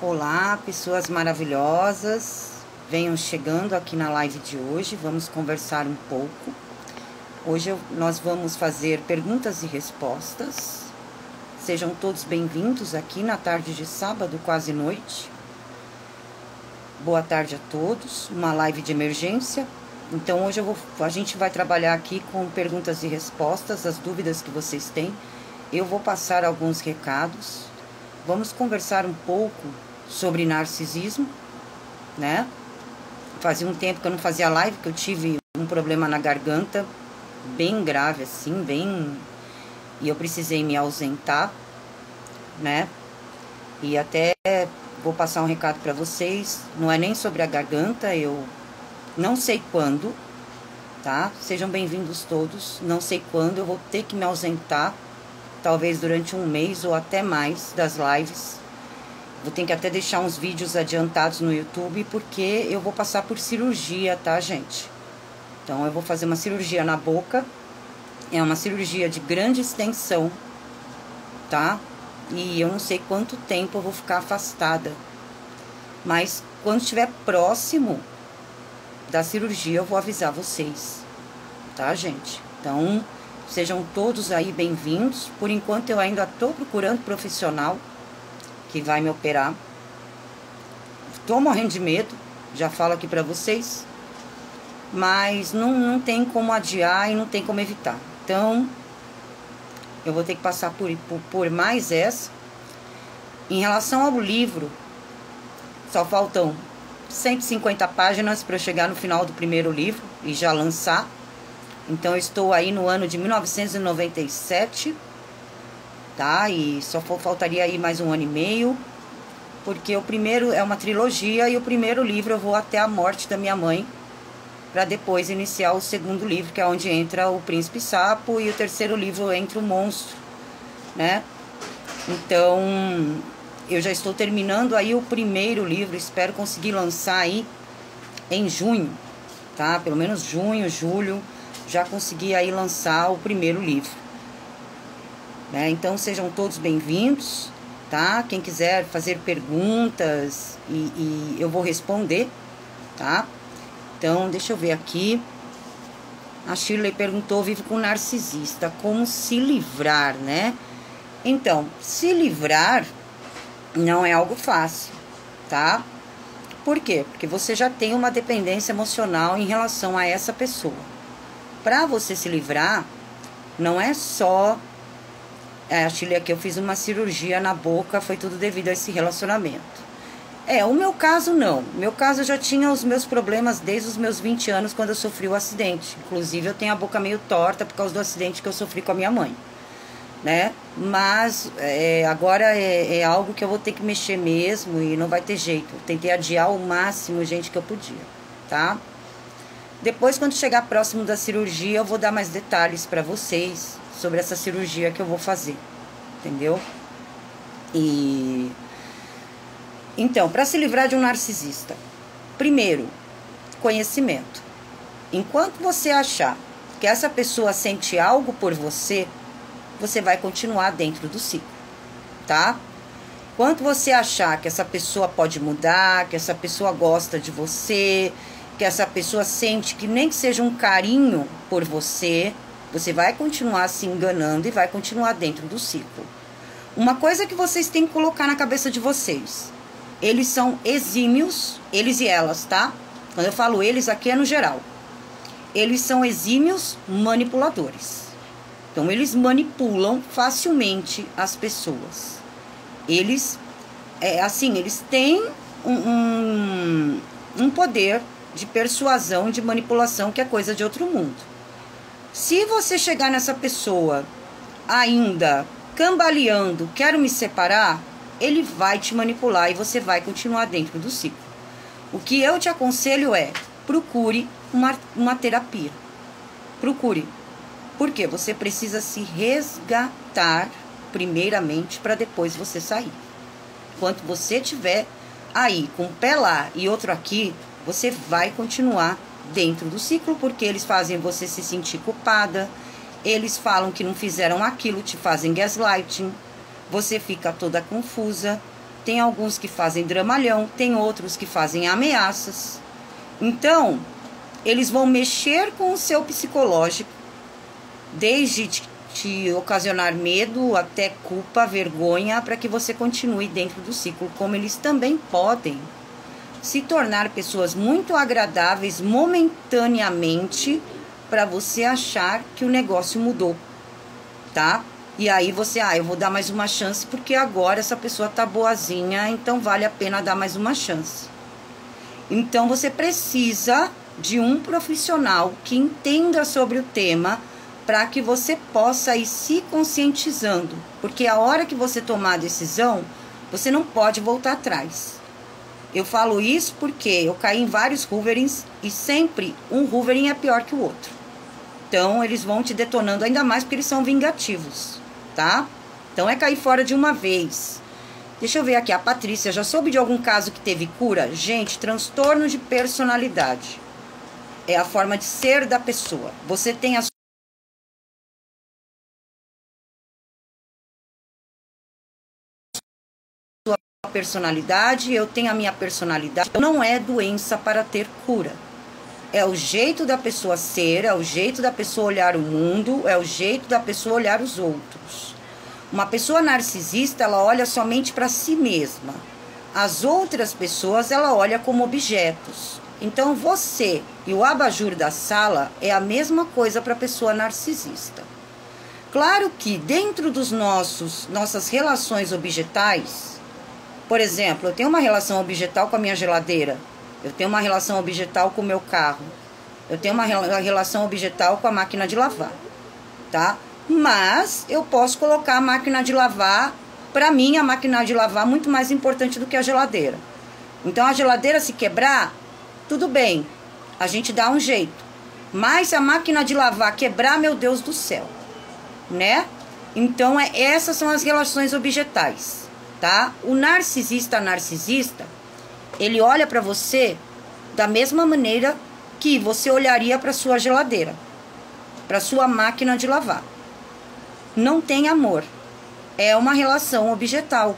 Olá, pessoas maravilhosas, venham chegando aqui na live de hoje, vamos conversar um pouco. Hoje nós vamos fazer perguntas e respostas. Sejam todos bem-vindos aqui na tarde de sábado, quase noite. Boa tarde a todos, uma live de emergência. Então hoje a gente vai trabalhar aqui com perguntas e respostas, as dúvidas que vocês têm. Eu vou passar alguns recados. Vamos conversar um pouco sobre narcisismo, né? Fazia um tempo que eu não fazia live, que eu tive um problema na garganta, bem grave assim, e eu precisei me ausentar, né? E até vou passar um recado para vocês, não é nem sobre a garganta, eu não sei quando, tá? Sejam bem-vindos todos, não sei quando, eu vou ter que me ausentar, talvez durante um mês ou até mais das lives. Vou ter que até deixar uns vídeos adiantados no YouTube, porque eu vou passar por cirurgia, tá, gente? Então, eu vou fazer uma cirurgia na boca. É uma cirurgia de grande extensão, tá? E eu não sei quanto tempo eu vou ficar afastada. Mas, quando estiver próximo da cirurgia, eu vou avisar vocês, tá, gente? Então, sejam todos aí bem-vindos. Por enquanto, eu ainda estou procurando profissional que vai me operar. Tô morrendo de medo, já falo aqui pra vocês, mas não tem como adiar e não tem como evitar. Então, eu vou ter que passar por mais essa. Em relação ao livro, só faltam 150 páginas para eu chegar no final do primeiro livro e já lançar. Então, eu estou aí no ano de 1997, tá? E só faltaria aí mais um ano e meio, porque o primeiro é uma trilogia e o primeiro livro eu vou até a morte da minha mãe, para depois iniciar o segundo livro, que é onde entra o Príncipe Sapo, e o terceiro livro entra o Monstro, né? Então, eu já estou terminando aí o primeiro livro, espero conseguir lançar aí em junho, tá? Pelo menos junho, julho, já consegui aí lançar o primeiro livro. Então, sejam todos bem-vindos, tá? Quem quiser fazer perguntas e eu vou responder, tá? Então, deixa eu ver aqui. A Shirley perguntou, vivo com narcisista, como se livrar, né? Então, se livrar não é algo fácil, tá? Por quê? Porque você já tem uma dependência emocional em relação a essa pessoa. Para você se livrar, não é só... a Chile aqui, eu fiz uma cirurgia na boca, foi tudo devido a esse relacionamento. O meu caso não. O meu caso, eu já tinha os meus problemas desde os meus 20 anos, quando eu sofri o acidente. Inclusive, eu tenho a boca meio torta por causa do acidente que eu sofri com a minha mãe, né? Mas agora é algo que eu vou ter que mexer mesmo e não vai ter jeito. Eu tentei adiar o máximo, gente, que eu podia, tá? Depois, quando chegar próximo da cirurgia, eu vou dar mais detalhes para vocês sobre essa cirurgia que eu vou fazer, entendeu? Então, para se livrar de um narcisista, primeiro, conhecimento. Enquanto você achar que essa pessoa sente algo por você, você vai continuar dentro do ciclo, tá? Enquanto você achar que essa pessoa pode mudar, que essa pessoa gosta de você, que essa pessoa sente que nem que seja um carinho por você, você vai continuar se enganando e vai continuar dentro do ciclo. Uma coisa que vocês têm que colocar na cabeça de vocês. Eles são exímios, eles e elas, tá? Quando eu falo eles, aqui é no geral. Eles são exímios manipuladores. Então, eles manipulam facilmente as pessoas. Eles, eles têm um poder de persuasão, de manipulação, que é coisa de outro mundo. Se você chegar nessa pessoa ainda cambaleando, quero me separar, ele vai te manipular e você vai continuar dentro do ciclo. O que eu te aconselho é, procure uma terapia. Procure. Porque você precisa se resgatar primeiramente para depois você sair. Enquanto você estiver aí com um pé lá e outro aqui, você vai continuar dentro do ciclo, porque eles fazem você se sentir culpada, eles falam que não fizeram aquilo, te fazem gaslighting, você fica toda confusa, tem alguns que fazem dramalhão, tem outros que fazem ameaças. Então, eles vão mexer com o seu psicológico, desde te ocasionar medo até culpa, vergonha, para que você continue dentro do ciclo. Como eles também podem se tornar pessoas muito agradáveis momentaneamente, para você achar que o negócio mudou, tá? E aí você, eu vou dar mais uma chance porque agora essa pessoa tá boazinha, então vale a pena dar mais uma chance. Então você precisa de um profissional que entenda sobre o tema, para que você possa ir se conscientizando, porque a hora que você tomar a decisão, você não pode voltar atrás. Eu falo isso porque eu caí em vários hoverings e sempre um hovering é pior que o outro. Então eles vão te detonando ainda mais porque eles são vingativos, tá? Então é cair fora de uma vez. Deixa eu ver aqui, a Patrícia, já soube de algum caso que teve cura? Gente, transtorno de personalidade é a forma de ser da pessoa. Você tem a sua personalidade, eu tenho a minha personalidade. Não é doença para ter cura. É o jeito da pessoa ser, é o jeito da pessoa olhar o mundo, é o jeito da pessoa olhar os outros. Uma pessoa narcisista, ela olha somente para si mesma. As outras pessoas, ela olha como objetos. Então, você e o abajur da sala é a mesma coisa para a pessoa narcisista. Claro que dentro dos nossas relações objetais, por exemplo, eu tenho uma relação objetal com a minha geladeira, eu tenho uma relação objetal com o meu carro, eu tenho uma relação objetal com a máquina de lavar, tá? Mas eu posso colocar a máquina de lavar, para mim a máquina de lavar é muito mais importante do que a geladeira. Então a geladeira se quebrar, tudo bem, a gente dá um jeito. Mas se a máquina de lavar quebrar, meu Deus do céu, né? Então essas são as relações objetais, tá? O narcisista, ele olha para você da mesma maneira que você olharia para sua geladeira, para sua máquina de lavar. Não tem amor, é uma relação objetal.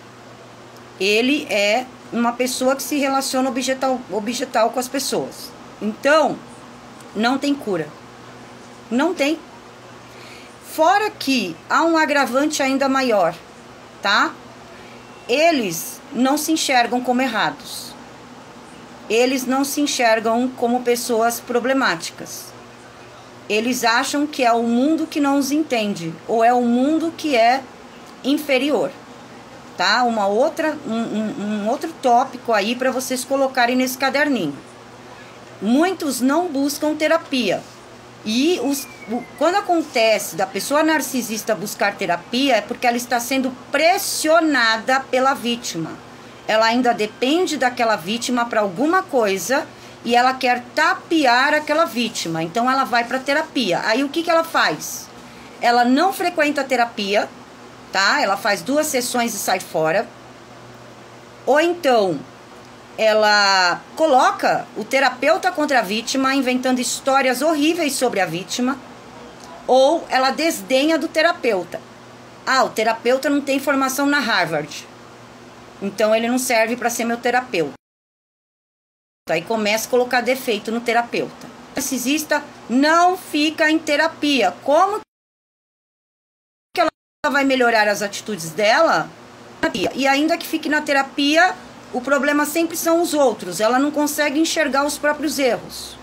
Ele é uma pessoa que se relaciona objetal com as pessoas. Então, não tem cura. Não tem. Fora que há um agravante ainda maior, tá? Eles não se enxergam como errados. Eles não se enxergam como pessoas problemáticas. Eles acham que é o mundo que não os entende, ou é o mundo que é inferior, tá? Um outro tópico aí para vocês colocarem nesse caderninho. Muitos não buscam terapia. E quando acontece da pessoa narcisista buscar terapia, é porque ela está sendo pressionada pela vítima. Ela ainda depende daquela vítima para alguma coisa e ela quer tapear aquela vítima. Então ela vai para terapia. Aí o que ela faz? Ela não frequenta a terapia, tá? Ela faz 2 sessões e sai fora. Ou então ela coloca o terapeuta contra a vítima, inventando histórias horríveis sobre a vítima. Ou ela desdenha do terapeuta. O terapeuta não tem formação na Harvard, então ele não serve para ser meu terapeuta. Aí começa a colocar defeito no terapeuta. O narcisista não fica em terapia. Como que ela vai melhorar as atitudes dela? E ainda que fique na terapia, o problema sempre são os outros. Ela não consegue enxergar os próprios erros.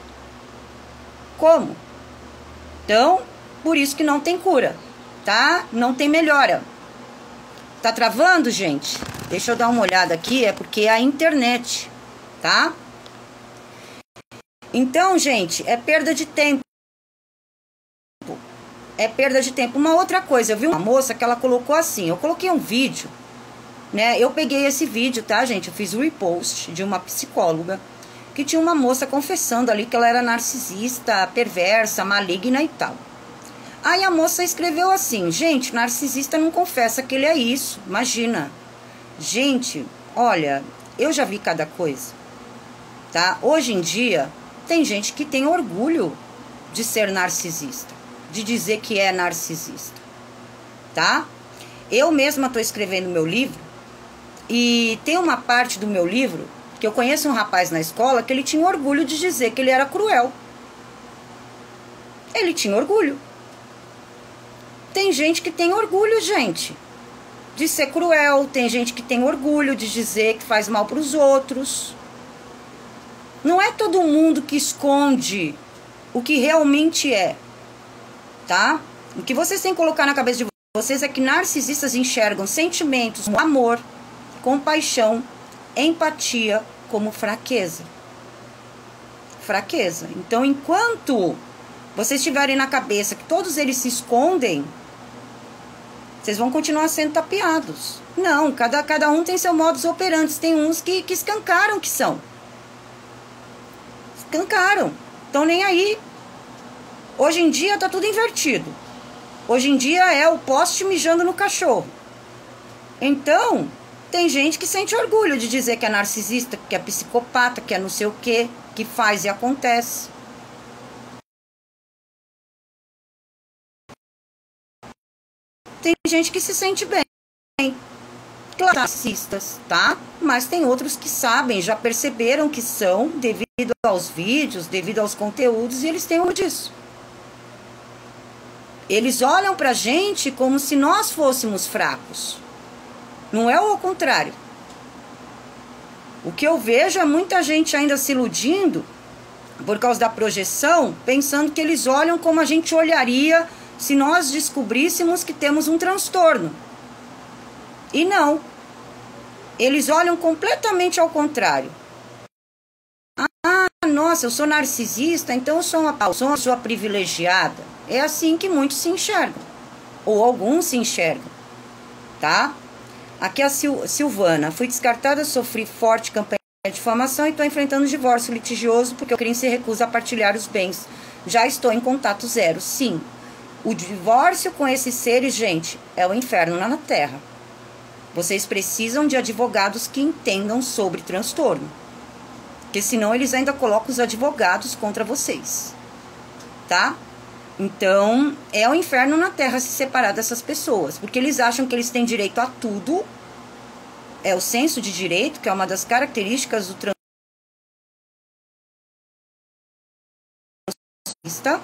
Como? Então, por isso que não tem cura, tá? Não tem melhora. Tá travando, gente? Deixa eu dar uma olhada aqui, é porque é a internet, tá? Então, gente, é perda de tempo. É perda de tempo. Uma outra coisa, eu vi uma moça que ela colocou assim, eu coloquei um vídeo, né? Eu peguei esse vídeo, tá, gente? Eu fiz um repost de uma psicóloga que tinha uma moça confessando ali que ela era narcisista, perversa, maligna e tal. Aí a moça escreveu assim: gente, narcisista não confessa que ele é isso, imagina. Gente, olha, eu já vi cada coisa, tá? Hoje em dia, tem gente que tem orgulho de ser narcisista, de dizer que é narcisista, tá? Eu mesma estou escrevendo meu livro. E tem uma parte do meu livro que eu conheço um rapaz na escola que ele tinha orgulho de dizer que ele era cruel. Ele tinha orgulho. Tem gente que tem orgulho, gente, de ser cruel. Tem gente que tem orgulho de dizer que faz mal para os outros. Não é todo mundo que esconde o que realmente é, tá? O que vocês têm que colocar na cabeça de vocês é que narcisistas enxergam sentimentos, amor, compaixão, empatia como fraqueza. Fraqueza. Então, enquanto vocês tiverem na cabeça que todos eles se escondem, vocês vão continuar sendo tapeados. Não, cada um tem seu modus operandi. Tem uns que escancaram que são. Escancaram. Estão nem aí. Hoje em dia tá tudo invertido. Hoje em dia é o poste mijando no cachorro. Então, tem gente que sente orgulho de dizer que é narcisista, que é psicopata, que é não sei o quê, que faz e acontece. Tem gente que se sente bem. Claro, narcisistas, tá? Mas tem outros que sabem, já perceberam que são, devido aos vídeos, devido aos conteúdos, e eles têm orgulho disso. Eles olham pra gente como se nós fôssemos fracos. Não é o contrário. O que eu vejo é muita gente ainda se iludindo por causa da projeção, pensando que eles olham como a gente olharia se nós descobríssemos que temos um transtorno. E não. Eles olham completamente ao contrário. Ah, nossa, eu sou narcisista, então eu sou uma pessoa privilegiada. É assim que muitos se enxergam. Ou alguns se enxergam. Tá? Aqui é a Silvana. Fui descartada, sofri forte campanha de difamação e estou enfrentando divórcio litigioso porque o crime se recusa a partilhar os bens. Já estou em contato zero. Sim. O divórcio com esses seres, gente, é o inferno na Terra. Vocês precisam de advogados que entendam sobre transtorno. Porque senão eles ainda colocam os advogados contra vocês. Tá? Então, é o inferno na Terra se separar dessas pessoas. Porque eles acham que eles têm direito a tudo. É o senso de direito, que é uma das características do transtorno.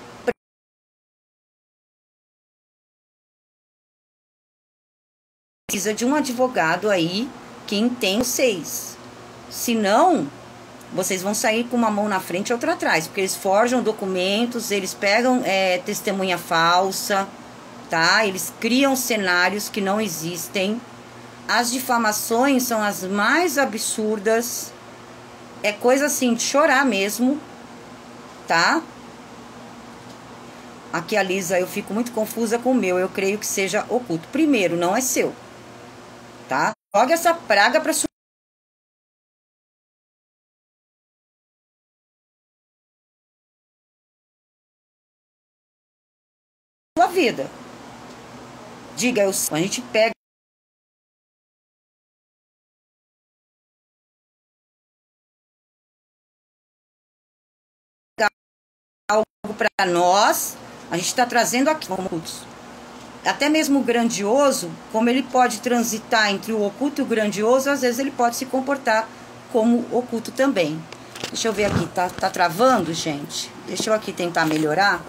Precisa de um advogado aí que entenda vocês. Senão, vocês vão sair com uma mão na frente e outra atrás. Porque eles forjam documentos, eles pegam testemunha falsa, tá? Eles criam cenários que não existem. As difamações são as mais absurdas. É coisa assim de chorar mesmo, tá? Aqui a Lisa, eu fico muito confusa com o meu. Eu creio que seja oculto. Primeiro, não é seu. Tá? Joga essa praga pra sua vida. Diga, a gente pega algo pra nós, a gente tá trazendo aqui até mesmo o grandioso, como ele pode transitar entre o oculto e o grandioso, às vezes ele pode se comportar como oculto também. Deixa eu ver aqui, tá travando, gente? Deixa eu aqui tentar melhorar.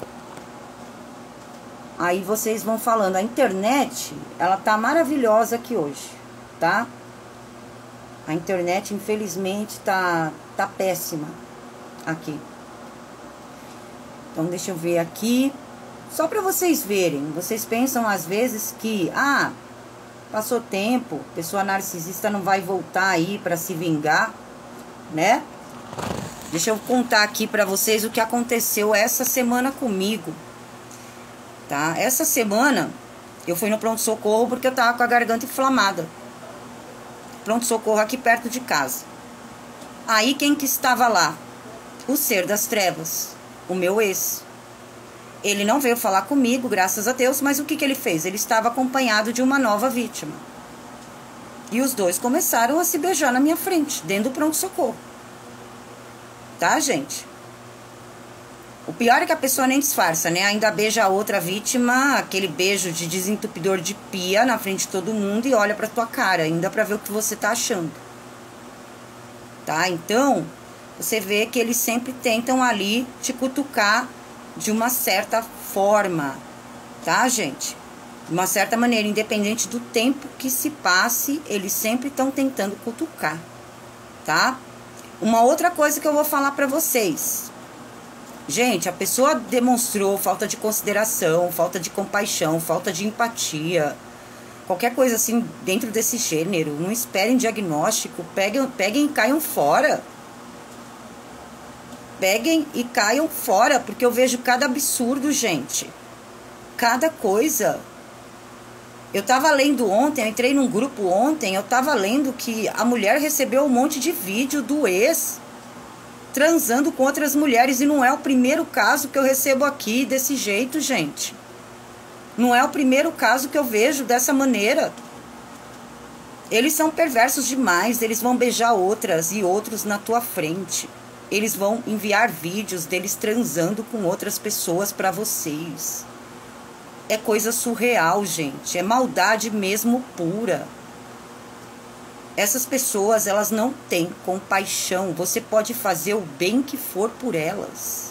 Aí vocês vão falando. A internet, ela tá maravilhosa aqui hoje, tá? A internet, infelizmente, tá péssima aqui. Então, deixa eu ver aqui. Só para vocês verem, vocês pensam às vezes que, passou tempo, pessoa narcisista não vai voltar aí para se vingar, né? Deixa eu contar aqui para vocês o que aconteceu essa semana comigo, tá? Essa semana eu fui no pronto-socorro porque eu tava com a garganta inflamada. Pronto-socorro aqui perto de casa. Aí quem que estava lá? O ser das trevas, o meu ex. Ele não veio falar comigo, graças a Deus, mas o que ele fez? Ele estava acompanhado de uma nova vítima. E os dois começaram a se beijar na minha frente, dentro do pronto-socorro. Tá, gente? O pior é que a pessoa nem disfarça, né? Ainda beija a outra vítima, aquele beijo de desentupidor de pia na frente de todo mundo e olha pra tua cara, ainda pra ver o que você tá achando. Tá? Então, você vê que eles sempre tentam ali te cutucar de uma certa forma, tá, gente? De uma certa maneira, independente do tempo que se passe, eles sempre estão tentando cutucar, tá? Uma outra coisa que eu vou falar pra vocês. Gente, a pessoa demonstrou falta de consideração, falta de compaixão, falta de empatia, qualquer coisa assim dentro desse gênero. Não esperem diagnóstico, peguem e caiam fora. Peguem e caiam fora, porque eu vejo cada absurdo, gente. Cada coisa. Eu tava lendo ontem, eu entrei num grupo ontem, eu tava lendo que a mulher recebeu um monte de vídeo do ex transando com outras mulheres, e não é o primeiro caso que eu recebo aqui desse jeito, gente. Não é o primeiro caso que eu vejo dessa maneira. Eles são perversos demais, eles vão beijar outras e outros na tua frente. Eles vão enviar vídeos deles transando com outras pessoas para vocês. É coisa surreal, gente. É maldade mesmo pura. Essas pessoas, elas não têm compaixão. Você pode fazer o bem que for por elas.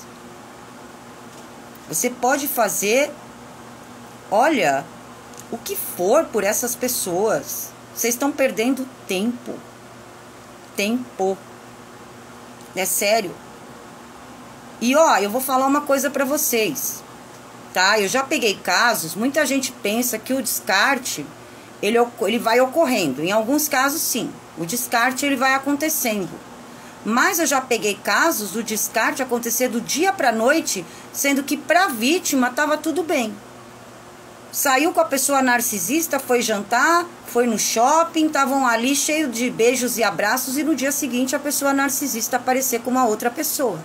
Você pode fazer, olha, o que for por essas pessoas. Vocês estão perdendo tempo. Tempo. É sério. E ó, eu vou falar uma coisa pra vocês, tá? Eu já peguei casos, muita gente pensa que o descarte, ele vai ocorrendo. Em alguns casos, sim, o descarte ele vai acontecendo. Mas eu já peguei casos do descarte acontecer do dia pra noite, sendo que pra vítima tava tudo bem. Saiu com a pessoa narcisista, foi jantar, foi no shopping, estavam ali cheio de beijos e abraços, e no dia seguinte a pessoa narcisista aparecer com uma outra pessoa.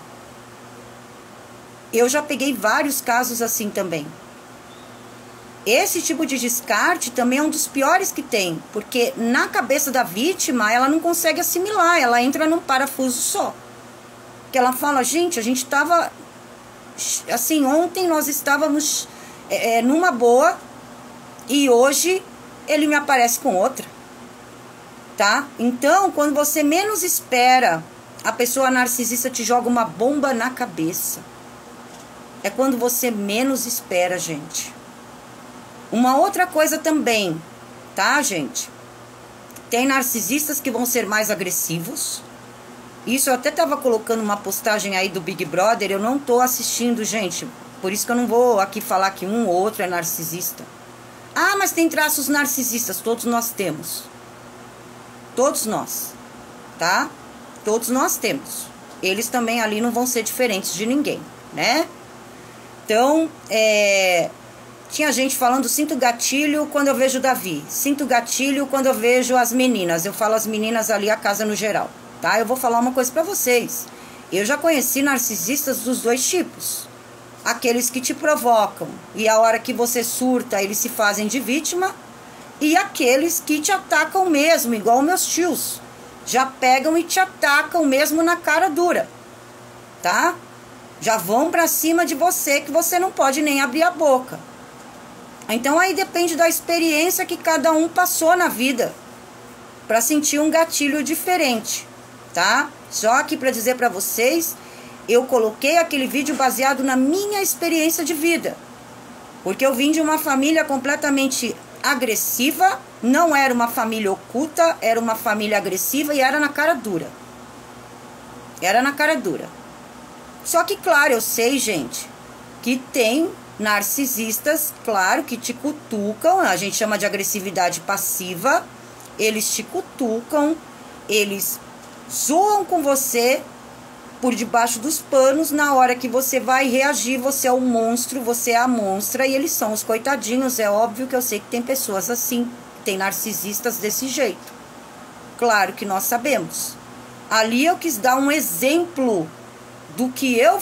Eu já peguei vários casos assim também. Esse tipo de descarte também é um dos piores que tem, porque na cabeça da vítima ela não consegue assimilar, ela entra num parafuso só. Que ela fala, gente, a gente estava assim, ontem nós estávamos numa boa e hoje ele me aparece com outra, tá? Então, quando você menos espera, a pessoa narcisista te joga uma bomba na cabeça. É quando você menos espera, gente. Uma outra coisa também, tá, gente? Tem narcisistas que vão ser mais agressivos. Isso eu até tava colocando uma postagem aí do Big Brother, eu não tô assistindo, gente. Por isso que eu não vou aqui falar que um ou outro é narcisista. Ah, mas tem traços narcisistas, todos nós temos. Todos nós, tá? Todos nós temos. Eles também ali não vão ser diferentes de ninguém, né? Então, tinha gente falando, sinto gatilho quando eu vejo o Davi. Sinto gatilho quando eu vejo as meninas. Eu falo as meninas ali, a casa no geral, tá? Eu vou falar uma coisa pra vocês. Eu já conheci narcisistas dos dois tipos. Aqueles que te provocam e a hora que você surta, eles se fazem de vítima. E aqueles que te atacam mesmo, igual meus tios. Já pegam e te atacam mesmo na cara dura, tá? Já vão pra cima de você que você não pode nem abrir a boca. Então aí depende da experiência que cada um passou na vida para sentir um gatilho diferente, tá? Só aqui para dizer para vocês, eu coloquei aquele vídeo baseado na minha experiência de vida. Porque eu vim de uma família completamente agressiva, não era uma família oculta, era uma família agressiva e era na cara dura. Era na cara dura. Só que, claro, eu sei, gente, que tem narcisistas, claro, que te cutucam, a gente chama de agressividade passiva, eles te cutucam, eles zoam com você por debaixo dos panos, na hora que você vai reagir, você é o monstro, você é a monstra, e eles são os coitadinhos. É óbvio que eu sei que tem pessoas assim, tem narcisistas desse jeito. Claro que nós sabemos. Ali eu quis dar um exemplo do que eu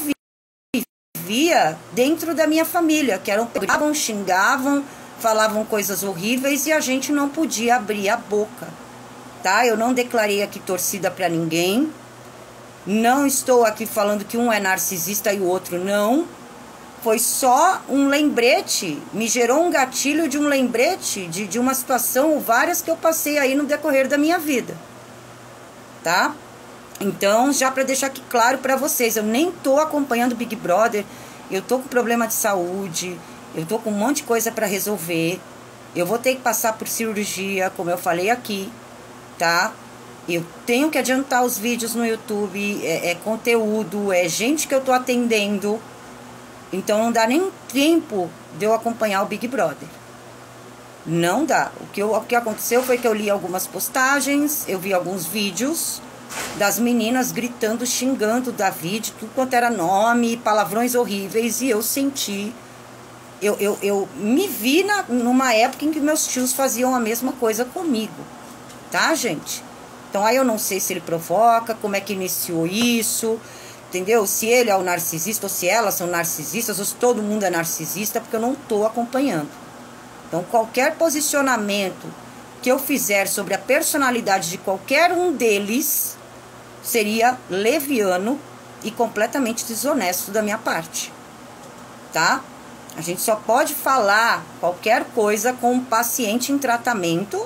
via dentro da minha família, que eram pegavam, xingavam, falavam coisas horríveis e a gente não podia abrir a boca, tá? Eu não declarei aqui torcida para ninguém. Não estou aqui falando que um é narcisista e o outro não. Foi só um lembrete, me gerou um gatilho de um lembrete de uma situação ou várias que eu passei aí no decorrer da minha vida, tá? Então, já para deixar aqui claro para vocês, eu nem tô acompanhando o Big Brother, eu tô com problema de saúde, eu tô com um monte de coisa para resolver, eu vou ter que passar por cirurgia, como eu falei aqui, tá? Eu tenho que adiantar os vídeos no YouTube, é conteúdo, é gente que eu tô atendendo. Então não dá nem tempo de eu acompanhar o Big Brother. Não dá. O que aconteceu foi que eu li algumas postagens, eu vi alguns vídeos das meninas gritando, xingando o David, tudo quanto era nome, palavrões horríveis, e eu senti... Eu me vi numa época em que meus tios faziam a mesma coisa comigo. Tá, gente? Então aí eu não sei se ele provoca, como é que iniciou isso... Entendeu? Se ele é o narcisista, ou se elas são narcisistas, ou se todo mundo é narcisista, porque eu não estou acompanhando. Então, qualquer posicionamento que eu fizer sobre a personalidade de qualquer um deles seria leviano e completamente desonesto da minha parte. Tá? A gente só pode falar qualquer coisa com um paciente em tratamento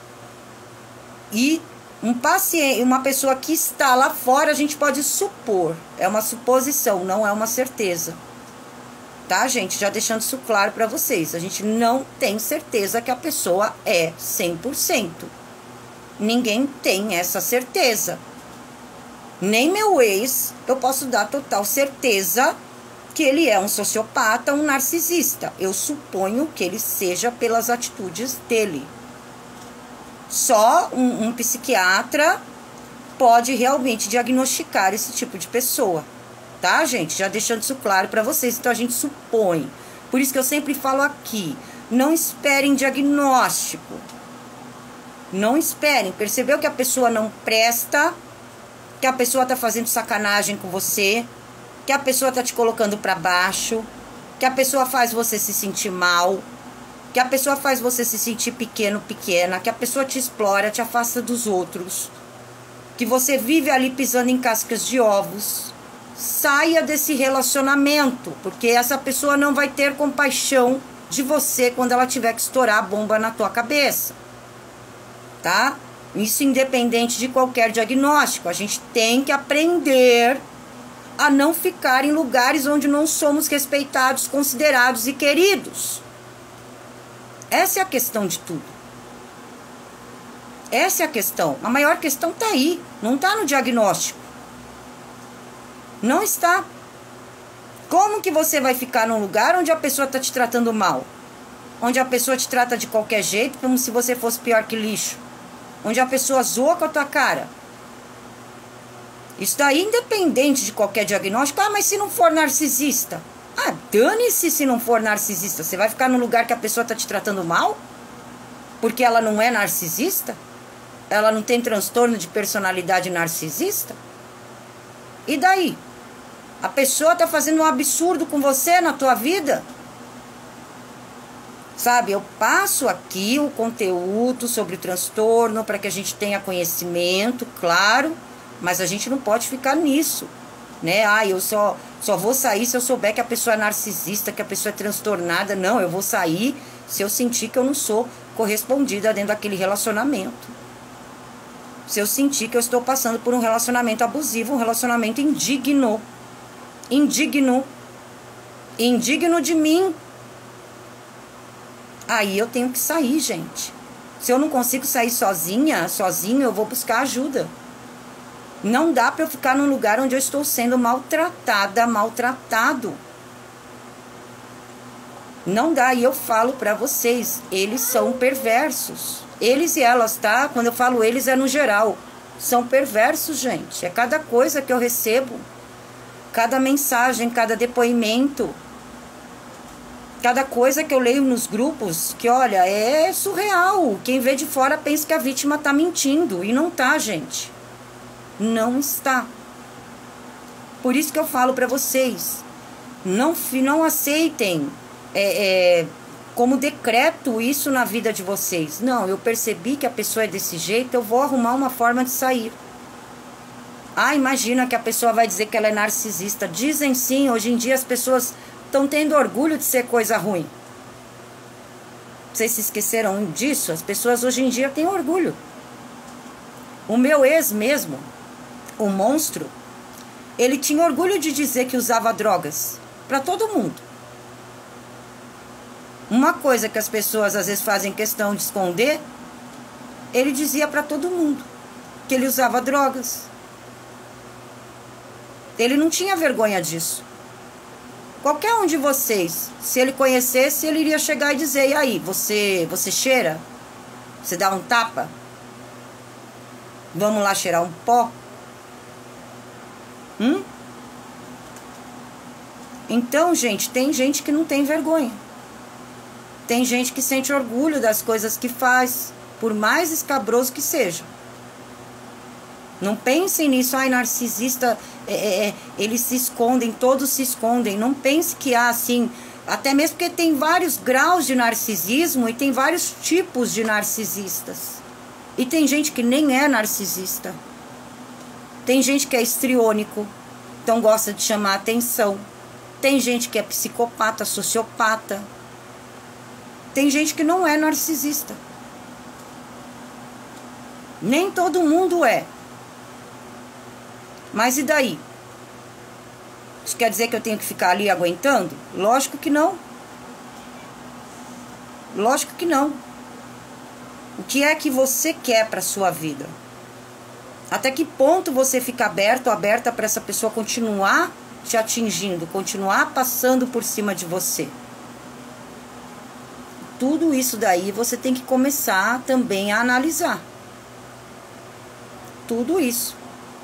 e um paciente, uma pessoa que está lá fora, a gente pode supor. É uma suposição, não é uma certeza. Tá, gente? Já deixando isso claro para vocês. A gente não tem certeza que a pessoa é 100%. Ninguém tem essa certeza. Nem meu ex, eu posso dar total certeza que ele é um sociopata, um narcisista. Eu suponho que ele seja pelas atitudes dele. Só um psiquiatra pode realmente diagnosticar esse tipo de pessoa, tá, gente? Já deixando isso claro para vocês. Então a gente supõe. Por isso que eu sempre falo aqui, não esperem diagnóstico. Não esperem. Percebeu que a pessoa não presta, que a pessoa tá fazendo sacanagem com você, que a pessoa tá te colocando para baixo, que a pessoa faz você se sentir mal, que a pessoa faz você se sentir pequeno, pequena, que a pessoa te explora, te afasta dos outros, que você vive ali pisando em cascas de ovos. Saia desse relacionamento, porque essa pessoa não vai ter compaixão de você quando ela tiver que estourar a bomba na tua cabeça, tá? Isso independente de qualquer diagnóstico. A gente tem que aprender a não ficar em lugares onde não somos respeitados, considerados e queridos. Essa é a questão de tudo. Essa é a questão. A maior questão está aí. Não está no diagnóstico. Não está. Como que você vai ficar num lugar onde a pessoa está te tratando mal? Onde a pessoa te trata de qualquer jeito, como se você fosse pior que lixo? Onde a pessoa zoa com a tua cara? Isso daí, independente de qualquer diagnóstico. Ah, mas se não for narcisista? Ah, dane-se se não for narcisista. Você vai ficar num lugar que a pessoa está te tratando mal? Porque ela não é narcisista? Ela não tem transtorno de personalidade narcisista? E daí? A pessoa está fazendo um absurdo com você na tua vida? Sabe, eu passo aqui o conteúdo sobre o transtorno para que a gente tenha conhecimento, claro, mas a gente não pode ficar nisso, né? Ah, eu só vou sair se eu souber que a pessoa é narcisista, que a pessoa é transtornada. Não, eu vou sair se eu sentir que eu não sou correspondida dentro daquele relacionamento. Se eu sentir que eu estou passando por um relacionamento abusivo, um relacionamento indigno. Indigno de mim. Aí eu tenho que sair, gente. Se eu não consigo sair sozinho, eu vou buscar ajuda. Não dá para eu ficar num lugar onde eu estou sendo maltratada, maltratado. Não dá. E eu falo para vocês, eles são perversos. Eles e elas, tá? Quando eu falo eles é no geral. São perversos, gente. É cada coisa que eu recebo. Cada mensagem, cada depoimento. Cada coisa que eu leio nos grupos, que olha, é surreal. Quem vê de fora pensa que a vítima tá mentindo. E não tá, gente. Não está. Por isso que eu falo para vocês, não aceitem como decreto isso na vida de vocês. Não, eu percebi que a pessoa é desse jeito, eu vou arrumar uma forma de sair. Ah, imagina que a pessoa vai dizer que ela é narcisista. Dizem sim, hoje em dia as pessoas estão tendo orgulho de ser coisa ruim. Vocês se esqueceram disso? As pessoas hoje em dia têm orgulho. O meu ex mesmo, o monstro, ele tinha orgulho de dizer que usava drogas para todo mundo. Uma coisa que as pessoas às vezes fazem questão de esconder, ele dizia para todo mundo que ele usava drogas. Ele não tinha vergonha disso. Qualquer um de vocês, se ele conhecesse, ele iria chegar e dizer: e aí, você cheira? Você dá um tapa? Vamos lá cheirar um pó? Então, gente, tem gente que não tem vergonha. Tem gente que sente orgulho das coisas que faz, por mais escabroso que seja. Não pensem nisso, ai, narcisista, eles se escondem, todos se escondem. Não pense que há assim, até mesmo porque tem vários graus de narcisismo e tem vários tipos de narcisistas. E tem gente que nem é narcisista. Tem gente que é histriônico, então gosta de chamar atenção. Tem gente que é psicopata, sociopata. Tem gente que não é narcisista. Nem todo mundo é. Mas e daí? Isso quer dizer que eu tenho que ficar ali aguentando? Lógico que não. Lógico que não. O que é que você quer para sua vida? Até que ponto você fica aberto ou aberta para essa pessoa continuar te atingindo, continuar passando por cima de você? Tudo isso daí você tem que começar também a analisar. Tudo isso.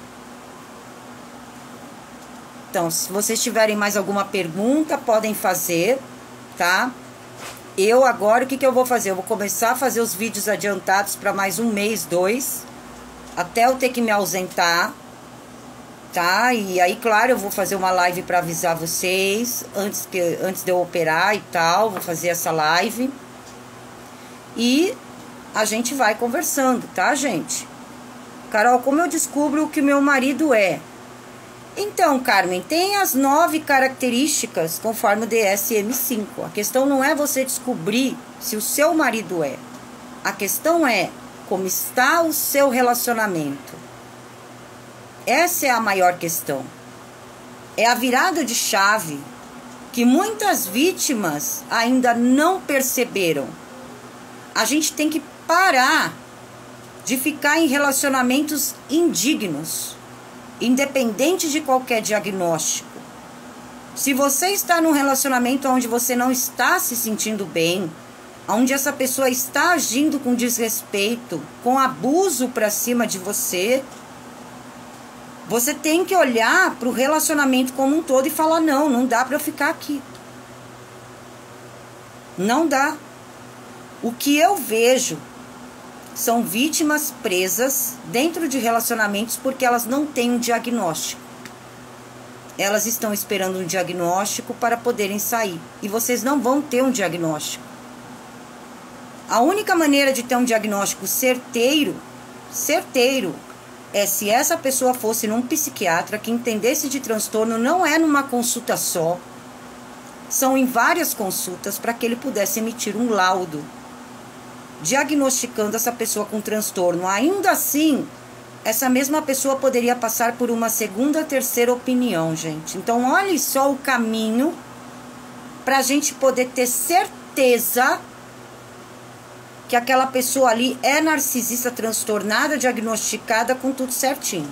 Então, se vocês tiverem mais alguma pergunta, podem fazer, tá? Eu agora, o que eu vou fazer? Eu vou começar a fazer os vídeos adiantados para mais um mês, 2, até eu ter que me ausentar, tá? E aí, claro, eu vou fazer uma live para avisar vocês, antes de eu operar e tal, vou fazer essa live. E a gente vai conversando, tá, gente? Carol, como eu descubro o que o meu marido é? Então, Carmen, tem as 9 características conforme o DSM-5. A questão não é você descobrir se o seu marido é. A questão é como está o seu relacionamento. Essa é a maior questão. É a virada de chave que muitas vítimas ainda não perceberam. A gente tem que parar de ficar em relacionamentos indignos, independente de qualquer diagnóstico. Se você está num relacionamento onde você não está se sentindo bem, onde essa pessoa está agindo com desrespeito, com abuso para cima de você, você tem que olhar para o relacionamento como um todo e falar: não dá para eu ficar aqui. Não dá. O que eu vejo são vítimas presas dentro de relacionamentos porque elas não têm um diagnóstico. Elas estão esperando um diagnóstico para poderem sair. E vocês não vão ter um diagnóstico. A única maneira de ter um diagnóstico certeiro, é se essa pessoa fosse num psiquiatra que entendesse de transtorno. Não é numa consulta só. São em várias consultas para que ele pudesse emitir um laudo diagnosticando essa pessoa com transtorno. Ainda assim, essa mesma pessoa poderia passar por uma segunda, terceira opinião, gente. Então, olhe só o caminho para a gente poder ter certeza que aquela pessoa ali é narcisista, transtornada, diagnosticada, com tudo certinho.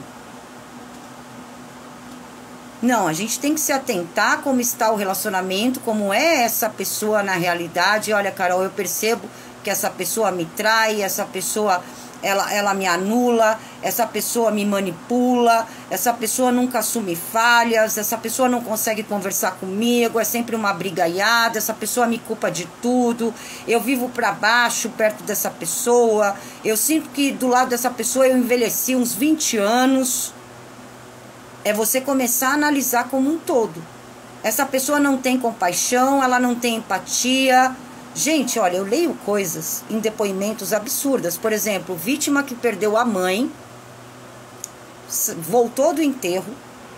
Não, a gente tem que se atentar como está o relacionamento, como é essa pessoa na realidade. Olha, Carol, eu percebo que essa pessoa me trai, essa pessoa ela me anula, essa pessoa me manipula, essa pessoa nunca assume falhas, essa pessoa não consegue conversar comigo, é sempre uma brigaiada, essa pessoa me culpa de tudo, eu vivo para baixo perto dessa pessoa, eu sinto que do lado dessa pessoa eu envelheci uns 20 anos. É você começar a analisar como um todo. Essa pessoa não tem compaixão, ela não tem empatia. Gente, olha, eu leio coisas em depoimentos absurdas. Por exemplo, vítima que perdeu a mãe voltou do enterro,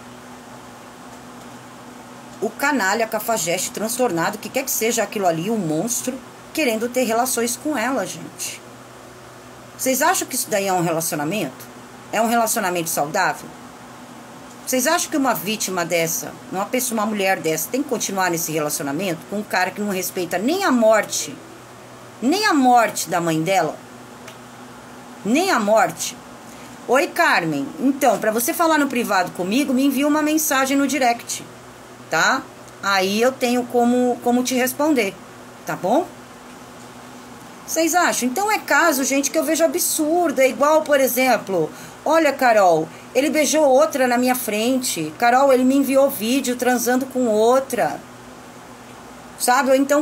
o canalha, cafajeste, transtornado, que quer que seja aquilo ali, um monstro, querendo ter relações com ela, gente. Vocês acham que isso daí é um relacionamento? É um relacionamento saudável? Vocês acham que uma vítima dessa, uma mulher dessa, tem que continuar nesse relacionamento com um cara que não respeita nem a morte da mãe dela? Nem a morte? Oi, Carmen. Então, para você falar no privado comigo, me envia uma mensagem no direct, tá? Aí eu tenho como te responder, tá bom? Vocês acham? Então é caso, gente, que eu vejo absurdo. É igual, por exemplo, olha, Carol, ele beijou outra na minha frente. Carol, ele me enviou vídeo transando com outra. Sabe? Ou então,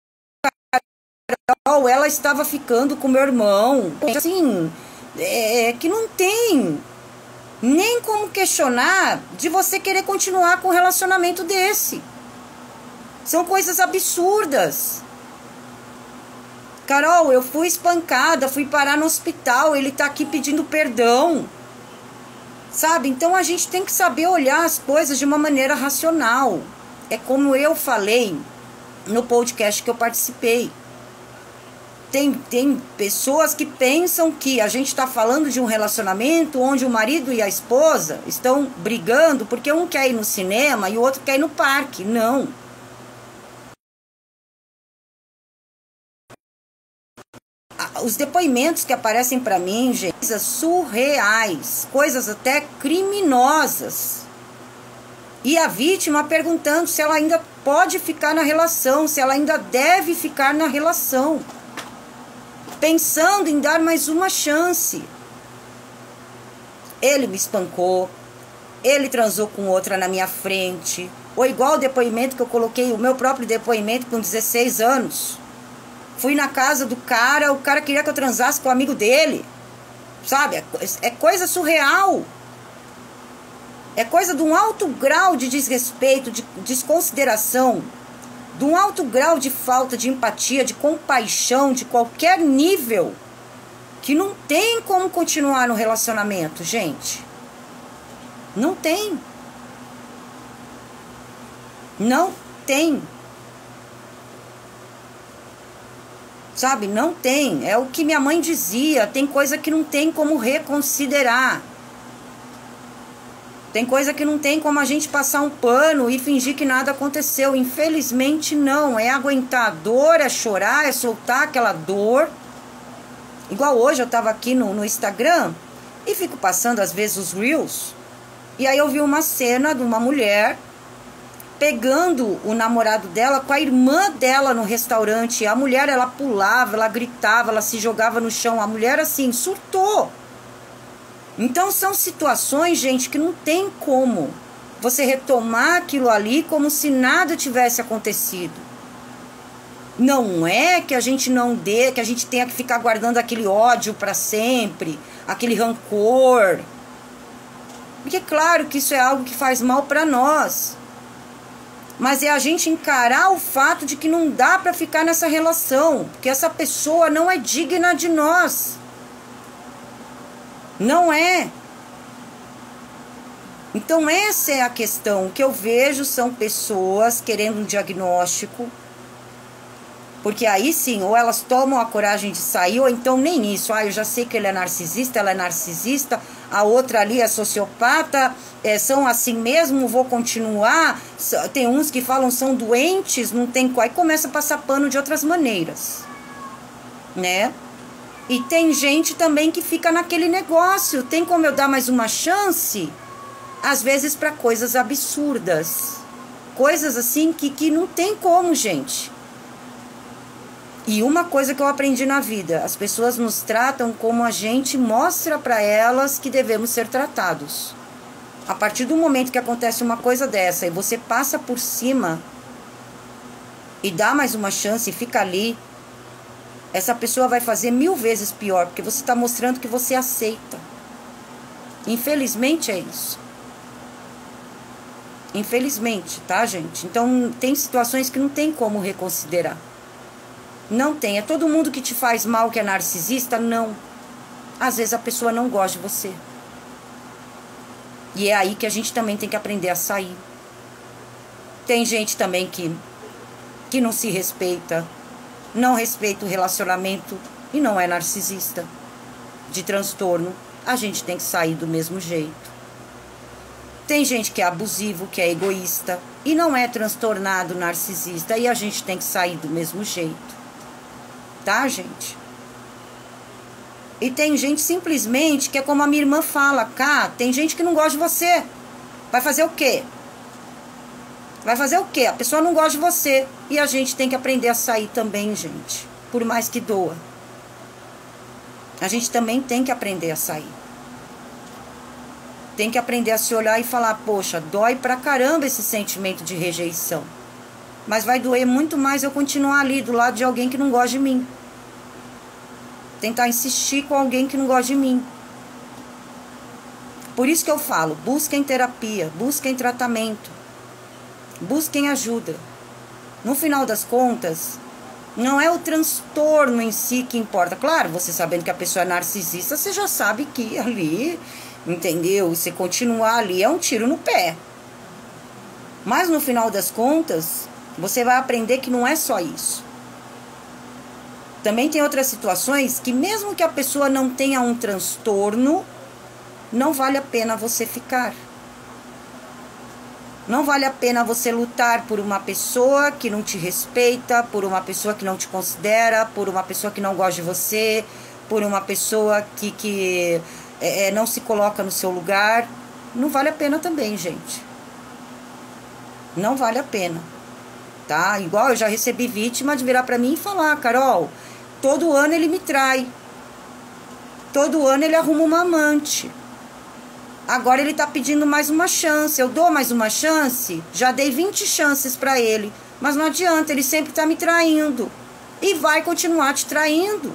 Carol, ela estava ficando com meu irmão. Assim, que não tem nem como questionar de você querer continuar com um relacionamento desse. São coisas absurdas. Carol, eu fui espancada, fui parar no hospital, ele tá aqui pedindo perdão. Sabe? Então a gente tem que saber olhar as coisas de uma maneira racional. É como eu falei no podcast que eu participei. Tem pessoas que pensam que a gente está falando de um relacionamento onde o marido e a esposa estão brigando porque um quer ir no cinema e o outro quer ir no parque. Não. Os depoimentos que aparecem para mim, gente, coisas surreais, coisas até criminosas. E a vítima perguntando se ela ainda pode ficar na relação, se ela ainda deve ficar na relação. Pensando em dar mais uma chance. Ele me espancou, ele transou com outra na minha frente. Ou igual o depoimento que eu coloquei, o meu próprio depoimento com 16 anos. Fui na casa do cara, o cara queria que eu transasse com o amigo dele. Sabe? É coisa surreal. É coisa de um alto grau de desrespeito, de desconsideração, de um alto grau de falta de empatia, de compaixão, de qualquer nível, que não tem como continuar no relacionamento, gente. Não tem. Não tem. Sabe? Não tem. É o que minha mãe dizia. Tem coisa que não tem como reconsiderar. Tem coisa que não tem como a gente passar um pano e fingir que nada aconteceu. Infelizmente não. É aguentar a dor, é chorar, é soltar aquela dor. Igual hoje eu tava aqui no Instagram e fico passando às vezes os Reels. E aí eu vi uma cena de uma mulher pegando o namorado dela com a irmã dela no restaurante. A mulher, ela pulava, ela gritava, ela se jogava no chão. A mulher, assim, surtou. Então, são situações, gente, que não tem como você retomar aquilo ali como se nada tivesse acontecido. Não é que a gente não dê, que a gente tenha que ficar guardando aquele ódio para sempre, aquele rancor. Porque, claro, que isso é algo que faz mal para nós. Mas é a gente encarar o fato de que não dá para ficar nessa relação, porque essa pessoa não é digna de nós. Não é. Então essa é a questão. O que eu vejo são pessoas querendo um diagnóstico, porque aí sim, ou elas tomam a coragem de sair, ou então nem isso. Eu já sei que ele é narcisista, ela é narcisista, a outra ali é sociopata, são assim mesmo, vou continuar. Tem uns que falam são doentes, não tem qual. Aí começa a passar pano de outras maneiras, né? E tem gente também que fica naquele negócio. Tem como eu dar mais uma chance? Às vezes para coisas absurdas. Coisas assim que não tem como, gente. E uma coisa que eu aprendi na vida, as pessoas nos tratam como a gente mostra para elas que devemos ser tratados. A partir do momento que acontece uma coisa dessa e você passa por cima e dá mais uma chance e fica ali, essa pessoa vai fazer 1000 vezes pior, porque você está mostrando que você aceita. Infelizmente é isso. Infelizmente, tá, gente? Então tem situações que não tem como reconsiderar. Não tem. É todo mundo que te faz mal que é narcisista? Não. Às vezes a pessoa não gosta de você. E é aí que a gente também tem que aprender a sair. Tem gente também que não se respeita, não respeita o relacionamento e não é narcisista, de transtorno. A gente tem que sair do mesmo jeito. Tem gente que é abusivo, que é egoísta e não é transtornado narcisista, e a gente tem que sair do mesmo jeito. Tá, gente? E tem gente simplesmente que é como a minha irmã fala, cá, tem gente que não gosta de você. Vai fazer o quê? Vai fazer o quê? A pessoa não gosta de você. E a gente tem que aprender a sair também, gente. Por mais que doa. A gente também tem que aprender a sair. Tem que aprender a se olhar e falar, poxa, dói pra caramba esse sentimento de rejeição. Mas vai doer muito mais eu continuar ali do lado de alguém que não gosta de mim. Tentar insistir com alguém que não gosta de mim. Por isso que eu falo, busquem terapia, busquem tratamento, busquem ajuda. No final das contas, não é o transtorno em si que importa. Claro, você sabendo que a pessoa é narcisista, você já sabe que ali, entendeu? Você continuar ali é um tiro no pé. Mas no final das contas, você vai aprender que não é só isso. Também tem outras situações que mesmo que a pessoa não tenha um transtorno, não vale a pena você ficar. Não vale a pena você lutar por uma pessoa que não te respeita, por uma pessoa que não te considera, por uma pessoa que não gosta de você, por uma pessoa que não se coloca no seu lugar. Não vale a pena também, gente. Não vale a pena. Tá? Igual eu já recebi vítima de virar pra mim e falar, Carol, todo ano ele me trai. Todo ano ele arruma uma amante. Agora ele tá pedindo mais uma chance. Eu dou mais uma chance? Já dei 20 chances pra ele. Mas não adianta, ele sempre tá me traindo. E vai continuar te traindo.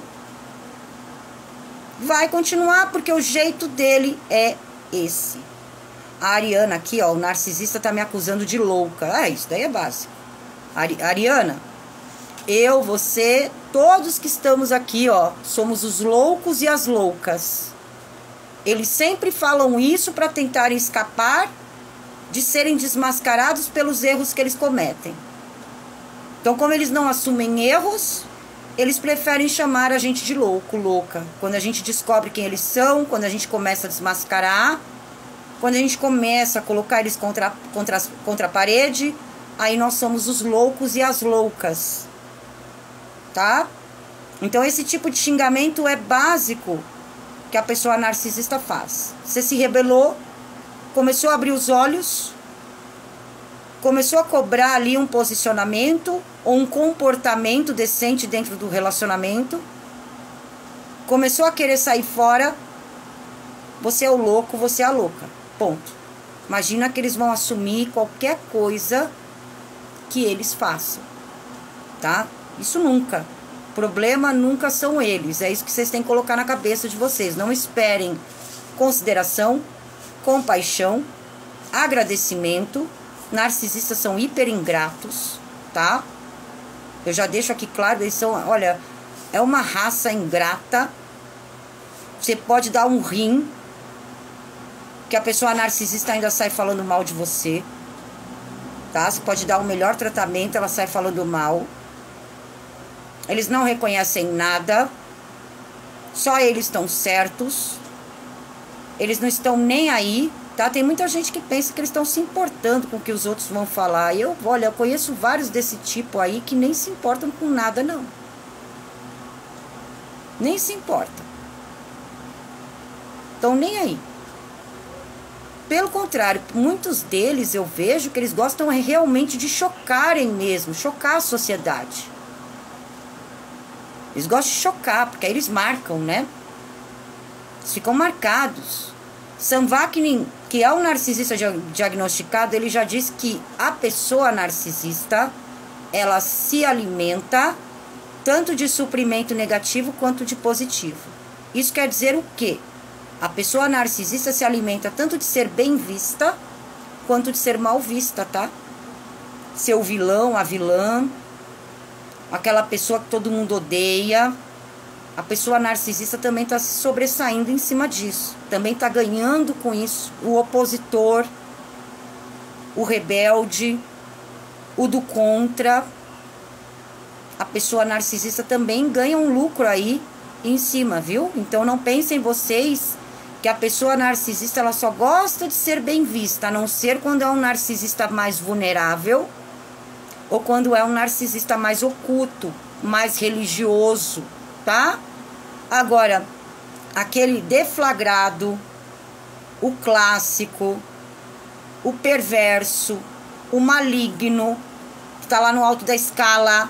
Vai continuar, porque o jeito dele é esse. A Ariana aqui, ó, o narcisista tá me acusando de louca. Isso daí é básico. Ariana, eu, você, todos que estamos aqui, ó, somos os loucos e as loucas. Eles sempre falam isso para tentar escapar de serem desmascarados pelos erros que eles cometem. Então, como eles não assumem erros, eles preferem chamar a gente de louco, louca. Quando a gente descobre quem eles são, quando a gente começa a desmascarar, quando a gente começa a colocar eles contra a parede, aí nós somos os loucos e as loucas. Tá? Então, esse tipo de xingamento é básico que a pessoa narcisista faz. Você se rebelou, começou a abrir os olhos, começou a cobrar ali um posicionamento ou um comportamento decente dentro do relacionamento, começou a querer sair fora, você é o louco, você é a louca. Ponto. Imagina que eles vão assumir qualquer coisa que eles façam. Tá? Isso nunca. O problema nunca são eles. É isso que vocês têm que colocar na cabeça de vocês. Não esperem consideração, compaixão, agradecimento. Narcisistas são hiper ingratos, tá? Eu já deixo aqui claro, eles são, olha, é uma raça ingrata. Você pode dar um rim, que a pessoa narcisista ainda sai falando mal de você, tá? Você pode dar o melhor tratamento, ela sai falando mal. Eles não reconhecem nada, só eles estão certos, eles não estão nem aí, tá? Tem muita gente que pensa que eles estão se importando com o que os outros vão falar. Eu conheço vários desse tipo aí que nem se importam com nada, não. Nem se importam. Estão nem aí. Pelo contrário, muitos deles eu vejo que eles gostam realmente de chocarem mesmo, chocar a sociedade. Eles gostam de chocar, porque aí eles marcam, né? Eles ficam marcados. Sam Vaknin, que é um narcisista diagnosticado, ele já diz que a pessoa narcisista, ela se alimenta tanto de suprimento negativo quanto de positivo. Isso quer dizer o quê? A pessoa narcisista se alimenta tanto de ser bem vista quanto de ser mal vista, tá? Ser o vilão, a vilã, aquela pessoa que todo mundo odeia, A pessoa narcisista também está se sobressaindo em cima disso. Também está ganhando com isso. O opositor, o rebelde, o do contra. A pessoa narcisista também ganha um lucro aí em cima, viu? Então não pensem vocês que a pessoa narcisista ela só gosta de ser bem vista, a não ser quando é um narcisista mais vulnerável ou quando é um narcisista mais oculto, mais religioso, tá? Agora, aquele deflagrado, o clássico, o perverso, o maligno, que tá lá no alto da escala,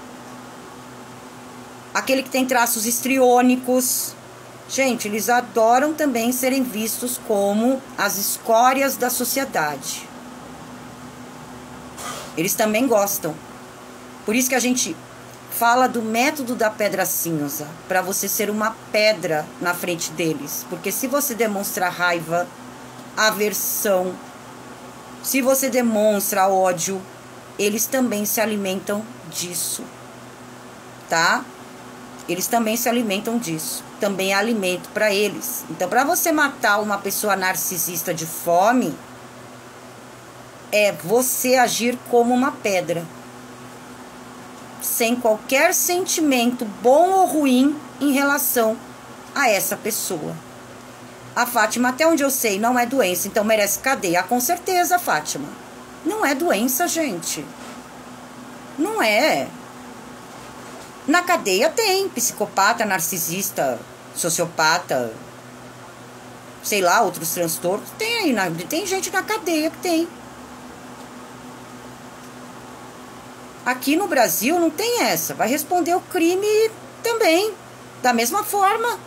aquele que tem traços histriônicos, gente, eles adoram também serem vistos como as escórias da sociedade. Eles também gostam. Por isso que a gente fala do método da pedra cinza, para você ser uma pedra na frente deles. Porque se você demonstra raiva, aversão, se você demonstra ódio, eles também se alimentam disso, tá? Eles também se alimentam disso. Também é alimento para eles. Então, para você matar uma pessoa narcisista de fome, é você agir como uma pedra, sem qualquer sentimento bom ou ruim em relação a essa pessoa. A Fátima, até onde eu sei, não é doença, então merece cadeia. Com certeza, Fátima. Não é doença, gente. Não é. Na cadeia tem psicopata, narcisista, sociopata, sei lá, outros transtornos. Tem aí, tem gente na cadeia que tem. Aqui no Brasil não tem essa. Vai responder o crime também, da mesma forma.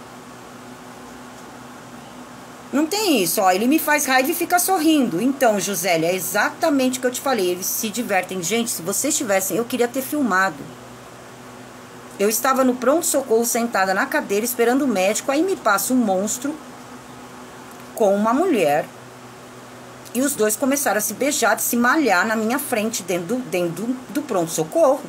Não tem isso, ó, ele me faz raiva e fica sorrindo. Então, Josélia, é exatamente o que eu te falei. Eles se divertem. Gente, se vocês tivessem, eu queria ter filmado. Eu estava no pronto-socorro, sentada na cadeira, esperando o médico. Aí me passa um monstro com uma mulher. E os dois começaram a se beijar, a se malhar na minha frente, dentro do pronto-socorro.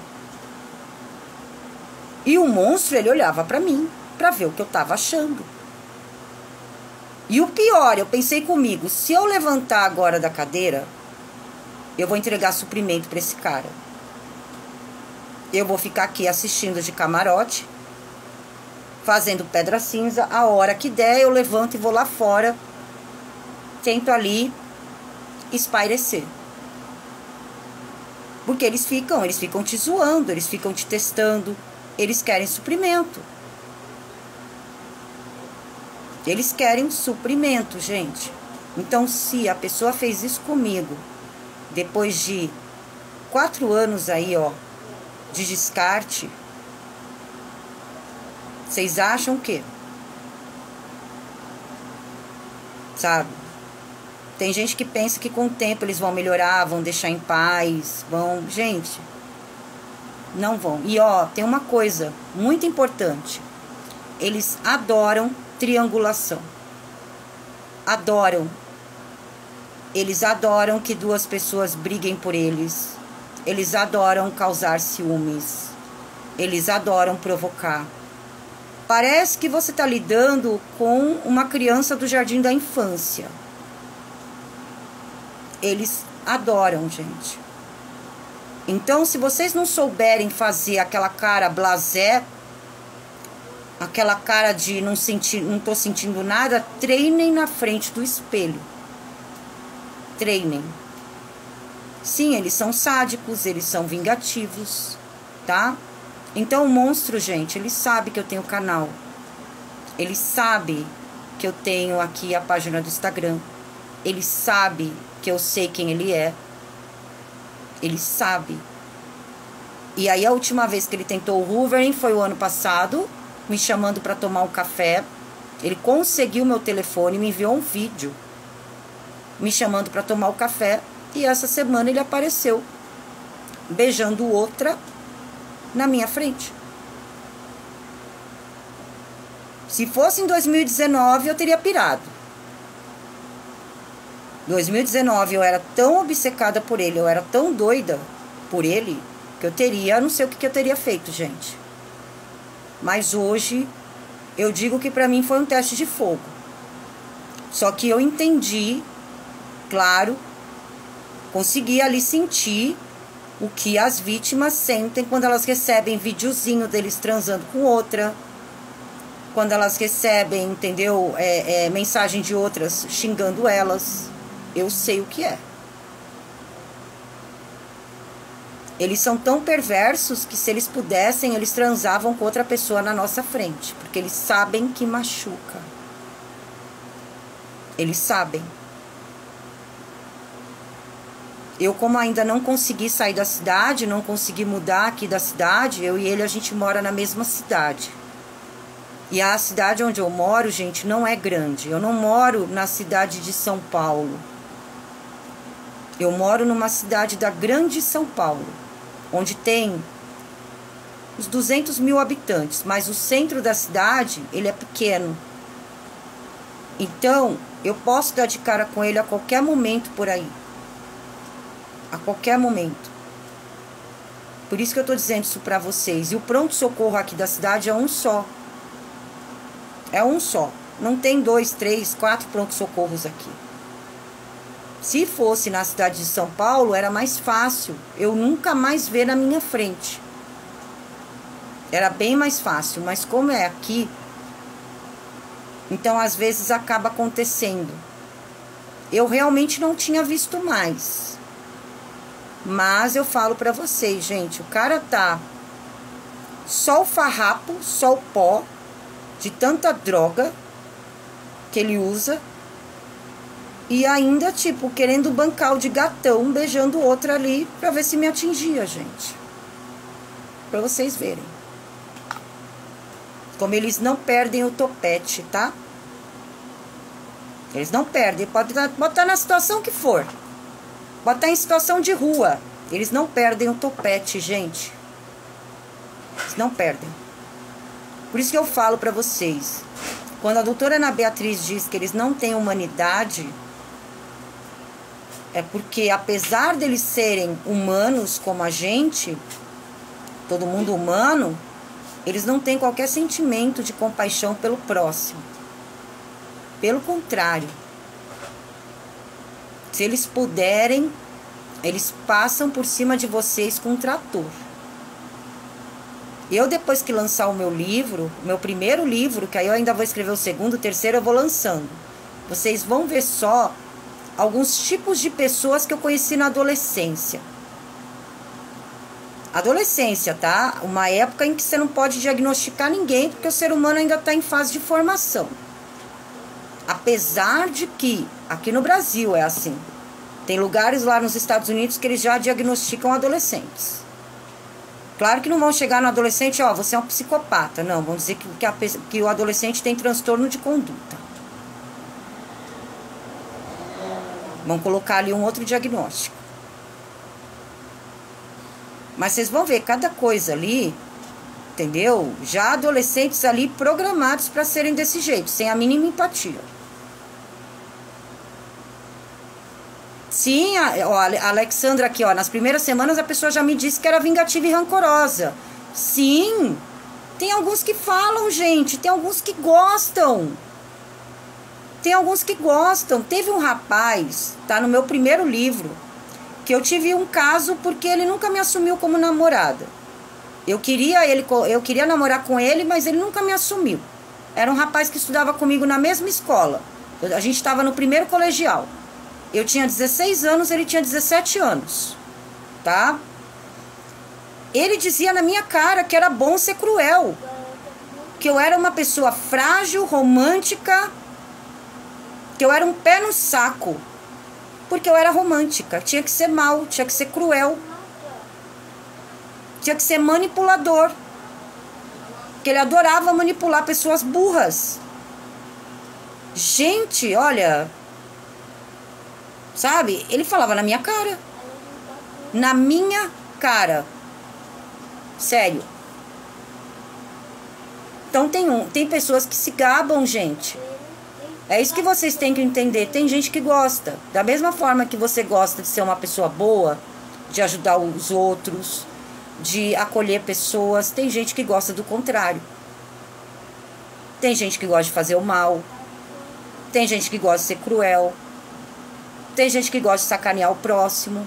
E o monstro, ele olhava para mim, para ver o que eu estava achando. E o pior, eu pensei comigo, se eu levantar agora da cadeira, eu vou entregar suprimento para esse cara. Eu vou ficar aqui assistindo de camarote, fazendo pedra cinza. A hora que der, eu levanto e vou lá fora, tento ali espairecer. Porque eles ficam te zoando, eles ficam te testando, eles querem suprimento. Eles querem suprimento, gente. Então, se a pessoa fez isso comigo, depois de 4 anos aí, ó, de descarte, vocês acham o quê? Sabe? Tem gente que pensa que com o tempo eles vão melhorar, vão deixar em paz, vão... Gente, não vão. E ó, tem uma coisa muito importante. Eles adoram triangulação. Adoram. Eles adoram que 2 pessoas briguem por eles. Eles adoram causar ciúmes. Eles adoram provocar. Parece que você está lidando com uma criança do jardim da infância. Eles adoram, gente. Então, se vocês não souberem fazer aquela cara blasé, aquela cara de não tô sentindo nada, treinem na frente do espelho. Treinem. Sim, eles são sádicos, eles são vingativos, tá? Então, o monstro, gente, ele sabe que eu tenho canal. Ele sabe que eu tenho aqui a página do Instagram. Ele sabe que eu sei quem ele é. Ele sabe. E aí a última vez que ele tentou o hoovering foi o ano passado, me chamando para tomar um café. Ele conseguiu meu telefone, me enviou um vídeo me chamando para tomar o café. E essa semana ele apareceu beijando outra na minha frente. Se fosse em 2019, eu teria pirado. 2019 eu era tão obcecada por ele, eu era tão doida por ele, que eu teria, não sei o que eu teria feito, gente. Mas hoje eu digo que para mim foi um teste de fogo. Só que eu entendi, claro, consegui ali sentir o que as vítimas sentem quando elas recebem videozinho deles transando com outra, quando elas recebem, entendeu, mensagem de outras xingando elas. Eu sei o que é. Eles são tão perversos que, se eles pudessem, eles transavam com outra pessoa na nossa frente, porque eles sabem que machuca. Eles sabem. Eu, como ainda não consegui sair da cidade, não consegui mudar aqui da cidade, eu e ele, a gente mora na mesma cidade. E a cidade onde eu moro, gente, não é grande. Eu não moro na cidade de São Paulo. Eu moro numa cidade da grande São Paulo, onde tem uns 200 mil habitantes, mas o centro da cidade, ele é pequeno. Então, eu posso dar de cara com ele a qualquer momento por aí. A qualquer momento. Por isso que eu tô dizendo isso pra vocês. E o pronto-socorro aqui da cidade é um só. É um só. Não tem 2, 3, 4 pronto-socorros aqui. Se fosse na cidade de São Paulo, era mais fácil eu nunca mais ver na minha frente. Era bem mais fácil. Mas como é aqui, então às vezes acaba acontecendo. Eu realmente não tinha visto mais. Mas eu falo pra vocês, gente, o cara tá só o farrapo, só o pó de tanta droga que ele usa e ainda, tipo, querendo bancar o de gatão, beijando outra ali pra ver se me atingia, gente. Pra vocês verem. Como eles não perdem o topete, tá? Eles não perdem. Pode botar na situação que for. Botar em situação de rua. Eles não perdem o topete, gente. Eles não perdem. Por isso que eu falo pra vocês. Quando a doutora Ana Beatriz diz que eles não têm humanidade, é porque apesar deles serem humanos como a gente, todo mundo humano, eles não têm qualquer sentimento de compaixão pelo próximo. Pelo contrário. Se eles puderem, eles passam por cima de vocês com um trator. Eu, depois que lançar o meu livro, meu primeiro livro, que aí eu ainda vou escrever o segundo, o terceiro eu vou lançando. Vocês vão ver só alguns tipos de pessoas que eu conheci na adolescência. Adolescência, tá? Uma época em que você não pode diagnosticar ninguém, porque o ser humano ainda está em fase de formação. Apesar de que, aqui no Brasil é assim. Tem lugares lá nos Estados Unidos que eles já diagnosticam adolescentes. Claro que não vão chegar no adolescente, ó, você é um psicopata. Não, vão dizer que o adolescente tem transtorno de conduta. Vão colocar ali um outro diagnóstico. Mas vocês vão ver cada coisa ali, entendeu? Já adolescentes ali programados para serem desse jeito, sem a mínima empatia. Sim, a Alexandra aqui, ó, nas primeiras semanas a pessoa já me disse que era vingativa e rancorosa. Sim, tem alguns que falam, gente, tem alguns que gostam. Tem alguns que gostam. Teve um rapaz, tá no meu primeiro livro, que eu tive um caso porque ele nunca me assumiu como namorada. Eu queria namorar com ele, mas ele nunca me assumiu. Era um rapaz que estudava comigo na mesma escola. A gente estava no primeiro colegial. Eu tinha 16 anos, ele tinha 17 anos, tá? Ele dizia na minha cara que era bom ser cruel, que eu era uma pessoa frágil, romântica, que eu era um pé no saco, porque eu era romântica. Tinha que ser mal, tinha que ser cruel, tinha que ser manipulador, que ele adorava manipular pessoas burras. Gente, olha... Sabe? Ele falava na minha cara. Na minha cara. Sério. Então tem pessoas que se gabam, gente. É isso que vocês têm que entender. Tem gente que gosta. Da mesma forma que você gosta de ser uma pessoa boa, de ajudar os outros, de acolher pessoas, tem gente que gosta do contrário. Tem gente que gosta de fazer o mal. Tem gente que gosta de ser cruel. Tem gente que gosta de sacanear o próximo.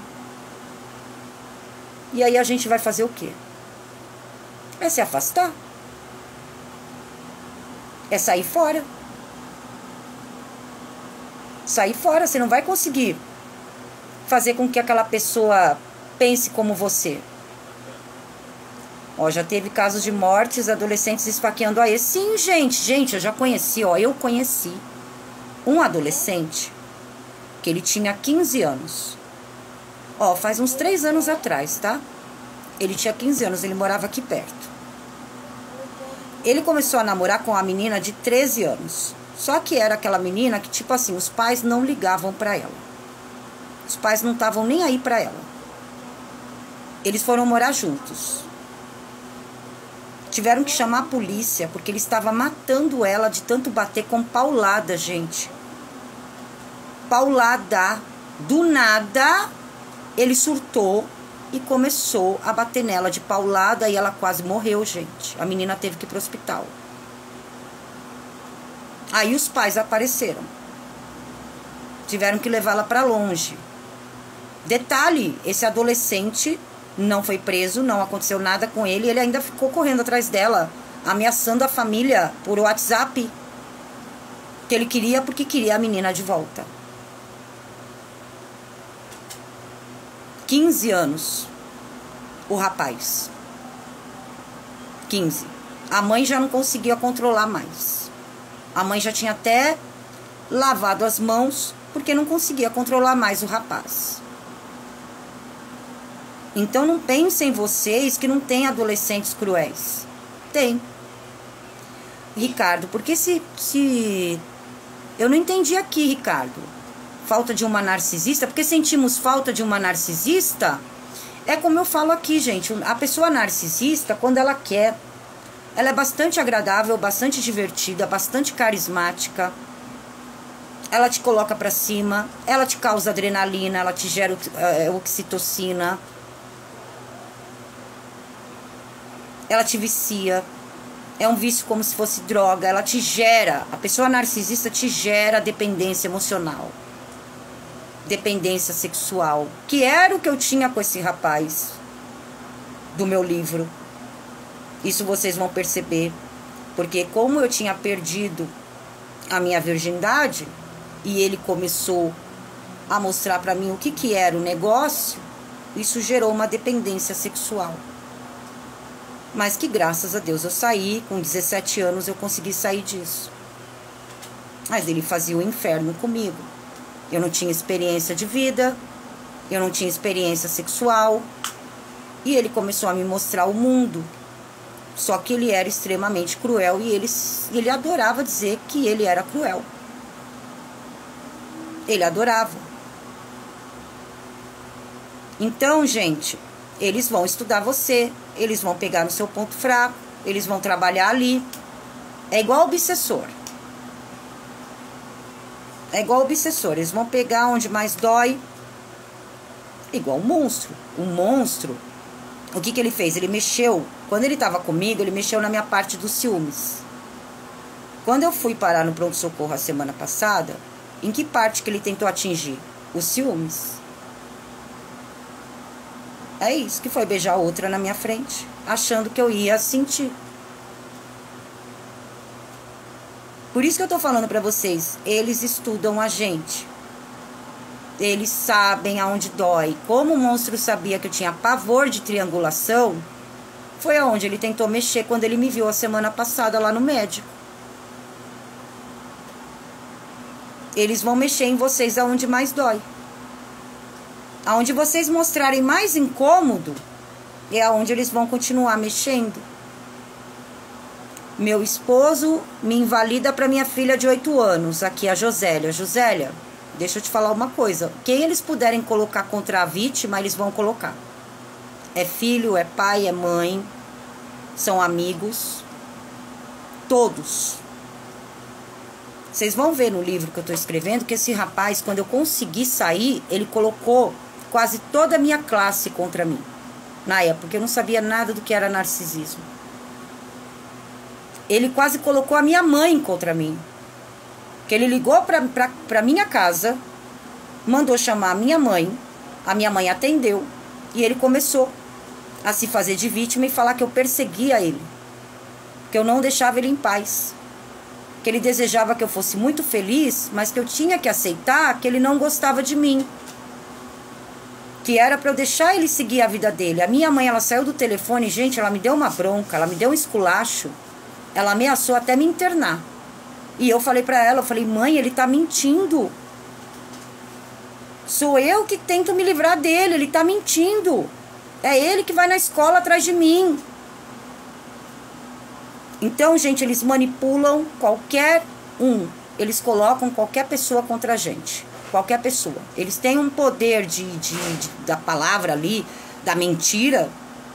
E aí a gente vai fazer o quê? É se afastar. É sair fora. Sair fora, você não vai conseguir fazer com que aquela pessoa pense como você. Ó, já teve casos de mortes, adolescentes esfaqueando a ex. Sim, gente, eu já conheci, eu conheci um adolescente que ele tinha 15 anos. Ó, faz uns 3 anos atrás, tá? Ele tinha 15 anos, ele morava aqui perto. Ele começou a namorar com uma menina de 13 anos. Só que era aquela menina que, tipo assim, os pais não ligavam pra ela. Os pais não estavam nem aí pra ela. Eles foram morar juntos. Tiveram que chamar a polícia, porque ele estava matando ela de tanto bater com paulada, gente. Paulada. Do nada, ele surtou e começou a bater nela de paulada e ela quase morreu, gente. A menina teve que ir pro hospital. Aí os pais apareceram. Tiveram que levá-la para longe. Detalhe, esse adolescente não foi preso, não aconteceu nada com ele. Ele ainda ficou correndo atrás dela, ameaçando a família por WhatsApp. Que ele queria porque queria a menina de volta. 15 anos. O rapaz. 15. A mãe já não conseguia controlar mais. A mãe já tinha até lavado as mãos porque não conseguia controlar mais o rapaz. Então não pensem vocês que não tem adolescentes cruéis. Tem. Ricardo, porque se... Eu não entendi aqui, Ricardo. Falta de uma narcisista? Porque sentimos falta de uma narcisista? É como eu falo aqui, gente. A pessoa narcisista, quando ela quer... Ela é bastante agradável, bastante divertida, bastante carismática. Ela te coloca pra cima, ela te causa adrenalina, ela te gera oxitocina. Ela te vicia. É um vício como se fosse droga. Ela te gera, a pessoa narcisista te gera dependência emocional. Dependência sexual. Que era o que eu tinha com esse rapaz do meu livro. Isso vocês vão perceber, porque como eu tinha perdido a minha virgindade e ele começou a mostrar para mim o que era o negócio, isso gerou uma dependência sexual. Mas que graças a Deus eu saí, com 17 anos eu consegui sair disso. Mas ele fazia o inferno comigo. Eu não tinha experiência de vida, eu não tinha experiência sexual, e ele começou a me mostrar o mundo. Só que ele era extremamente cruel e ele adorava dizer que ele era cruel. Ele adorava. Então, gente, eles vão estudar você, eles vão pegar no seu ponto fraco, eles vão trabalhar ali. É igual obsessor. É igual obsessor. Eles vão pegar onde mais dói. Igual um monstro. Um monstro. O que ele fez? Ele mexeu. Quando ele estava comigo, ele mexeu na minha parte dos ciúmes. Quando eu fui parar no pronto-socorro a semana passada, em que parte que ele tentou atingir? Os ciúmes. É isso, que foi beijar outra na minha frente, achando que eu ia sentir. Por isso que eu tô falando pra vocês, eles estudam a gente. Eles sabem aonde dói. Como o monstro sabia que eu tinha pavor de triangulação, foi aonde ele tentou mexer quando ele me viu a semana passada lá no médico. Eles vão mexer em vocês aonde mais dói. Aonde vocês mostrarem mais incômodo, é aonde eles vão continuar mexendo. Meu esposo me invalida para minha filha de 8 anos, aqui a Josélia. Josélia, deixa eu te falar uma coisa. Quem eles puderem colocar contra a vítima, eles vão colocar. É filho, é pai, é mãe, são amigos, todos. Vocês vão ver no livro que eu estou escrevendo que esse rapaz, quando eu consegui sair, ele colocou quase toda a minha classe contra mim. Na época, eu não sabia nada do que era narcisismo. ele quase colocou a minha mãe contra mim. Que ele ligou pra minha casa, mandou chamar a minha mãe atendeu, e ele começou a se fazer de vítima e falar que eu perseguia ele, que eu não deixava ele em paz, que ele desejava que eu fosse muito feliz, mas que eu tinha que aceitar que ele não gostava de mim, que era para eu deixar ele seguir a vida dele. A minha mãe, ela saiu do telefone, gente, ela me deu uma bronca, ela me deu um esculacho, ela ameaçou até me internar. E eu falei para ela, mãe, ele tá mentindo. Sou eu que tento me livrar dele, ele tá mentindo. É ele que vai na escola atrás de mim. Então, gente, eles manipulam qualquer um. Eles colocam qualquer pessoa contra a gente. Qualquer pessoa. Eles têm um poder da palavra ali, da mentira,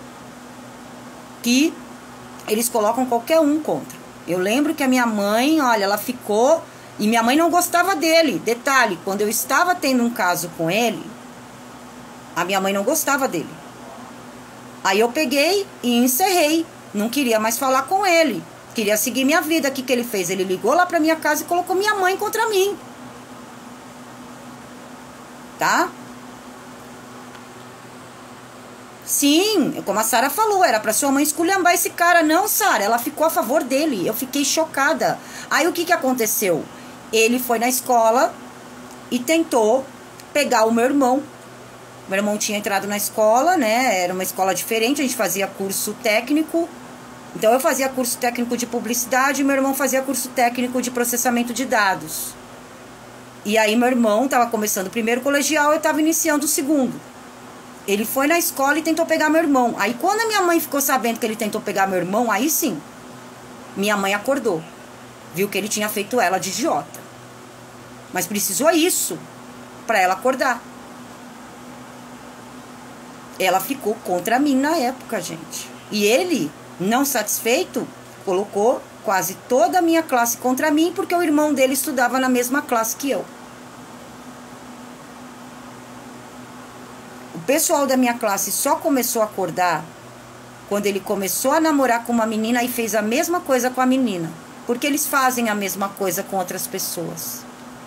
que eles colocam qualquer um contra. Eu lembro que a minha mãe, olha, ela ficou... E minha mãe não gostava dele. Detalhe, quando eu estava tendo um caso com ele, a minha mãe não gostava dele. Aí eu peguei e encerrei. Não queria mais falar com ele. Queria seguir minha vida. O que ele fez? Ele ligou lá pra minha casa e colocou minha mãe contra mim. Tá? Sim, como a Sara falou, era pra sua mãe esculhambar esse cara. Não, Sara, ela ficou a favor dele. Eu fiquei chocada. Aí o que aconteceu? Ele foi na escola e tentou pegar o meu irmão. Meu irmão tinha entrado na escola, né? Era uma escola diferente, a gente fazia curso técnico. Então eu fazia curso técnico de publicidade e meu irmão fazia curso técnico de processamento de dados. E aí meu irmão estava começando o primeiro colegial, eu estava iniciando o segundo. Ele foi na escola e tentou pegar meu irmão. Aí quando a minha mãe ficou sabendo que ele tentou pegar meu irmão, aí sim, minha mãe acordou. Viu que ele tinha feito ela de idiota. Mas precisou isso para ela acordar. Ela ficou contra mim na época, gente. E ele, não satisfeito, colocou quase toda a minha classe contra mim, porque o irmão dele estudava na mesma classe que eu. O pessoal da minha classe só começou a acordar quando ele começou a namorar com uma menina e fez a mesma coisa com a menina. Porque eles fazem a mesma coisa com outras pessoas.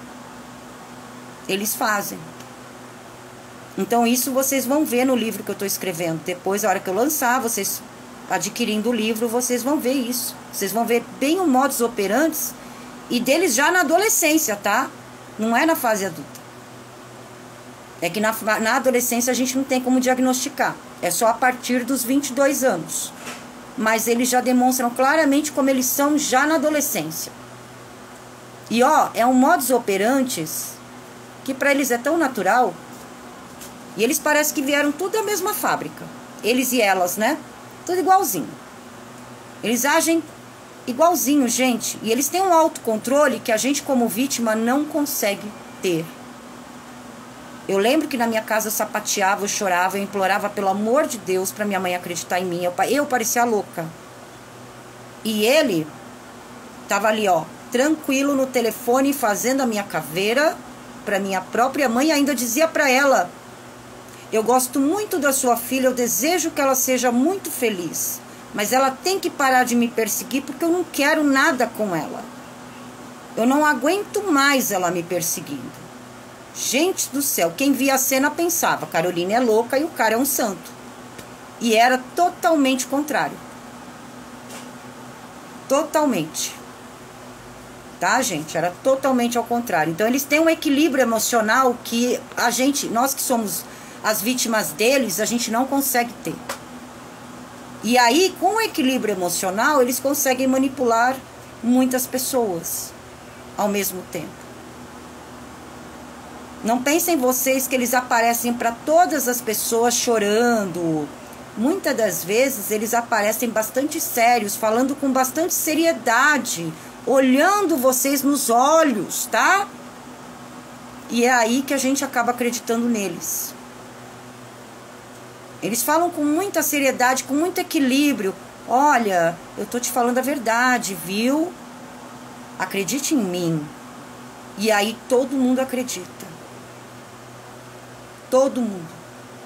Eles fazem. Então isso vocês vão ver no livro que eu estou escrevendo. Depois, a hora que eu lançar, vocês adquirindo o livro, vocês vão ver isso. Vocês vão ver bem o modus operandi e deles já na adolescência, tá? Não é na fase adulta. É que na adolescência a gente não tem como diagnosticar. É só a partir dos 22 anos. Mas eles já demonstram claramente como eles são já na adolescência. E ó, é um modus operandi que para eles é tão natural. E eles parecem que vieram tudo da mesma fábrica. Eles e elas, né? Tudo igualzinho. Eles agem igualzinho, gente. E eles têm um autocontrole que a gente como vítima não consegue ter. Eu lembro que na minha casa eu sapateava, eu chorava, eu implorava pelo amor de Deus para minha mãe acreditar em mim. Eu parecia louca. E ele tava ali, ó, tranquilo no telefone, fazendo a minha caveira para minha própria mãe. E ainda dizia para ela: eu gosto muito da sua filha, eu desejo que ela seja muito feliz, mas ela tem que parar de me perseguir porque eu não quero nada com ela. Eu não aguento mais ela me perseguindo. Gente do céu, quem via a cena pensava: Caroline é louca e o cara é um santo. E era totalmente contrário. Totalmente. Tá, gente? Era totalmente ao contrário. Então eles têm um equilíbrio emocional que a gente, nós que somos as vítimas deles, a gente não consegue ter. E aí, com o equilíbrio emocional, eles conseguem manipular muitas pessoas ao mesmo tempo. Não pensem vocês que eles aparecem para todas as pessoas chorando. Muitas das vezes eles aparecem bastante sérios, falando com bastante seriedade, olhando vocês nos olhos, tá? E é aí que a gente acaba acreditando neles. Eles falam com muita seriedade, com muito equilíbrio. Olha, eu tô te falando a verdade, viu? Acredite em mim. E aí todo mundo acredita. Todo mundo.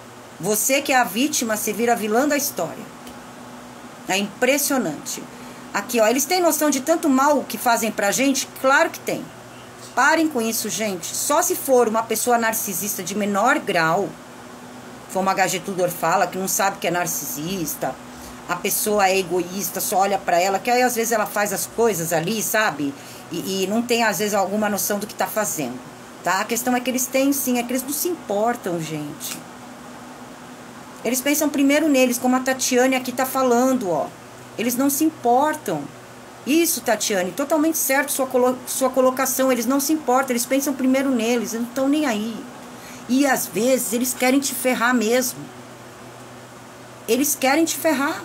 Você que é a vítima, se vira vilã da história. É impressionante. Aqui, ó, eles têm noção de tanto mal que fazem pra gente? Claro que tem. Parem com isso, gente. Só se for uma pessoa narcisista de menor grau, como a HG Tudor fala, que não sabe que é narcisista, a pessoa é egoísta, só olha pra ela, que aí às vezes ela faz as coisas ali, sabe? E não tem às vezes alguma noção do que tá fazendo, tá? A questão é que eles têm sim, é que eles não se importam, gente. Eles pensam primeiro neles, como a Tatiane aqui tá falando, ó. Eles não se importam. Isso, Tatiane, totalmente certo sua colocação. Eles não se importam, eles pensam primeiro neles, eles não estão nem aí. E às vezes eles querem te ferrar mesmo. Eles querem te ferrar.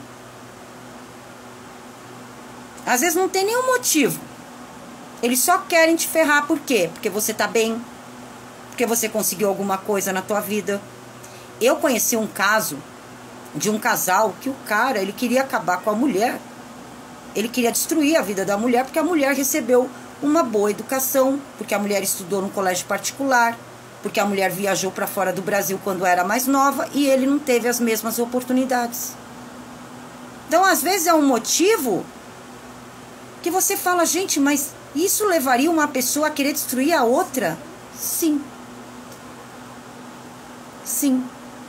Às vezes não tem nenhum motivo. Eles só querem te ferrar. Por quê? Porque você tá bem. Porque você conseguiu alguma coisa na tua vida. Eu conheci um caso de um casal que o cara, ele queria acabar com a mulher. Ele queria destruir a vida da mulher porque a mulher recebeu uma boa educação, porque a mulher estudou num colégio particular, porque a mulher viajou para fora do Brasil quando era mais nova e ele não teve as mesmas oportunidades. Então, às vezes é um motivo que você fala, gente, mas isso levaria uma pessoa a querer destruir a outra? Sim. Sim.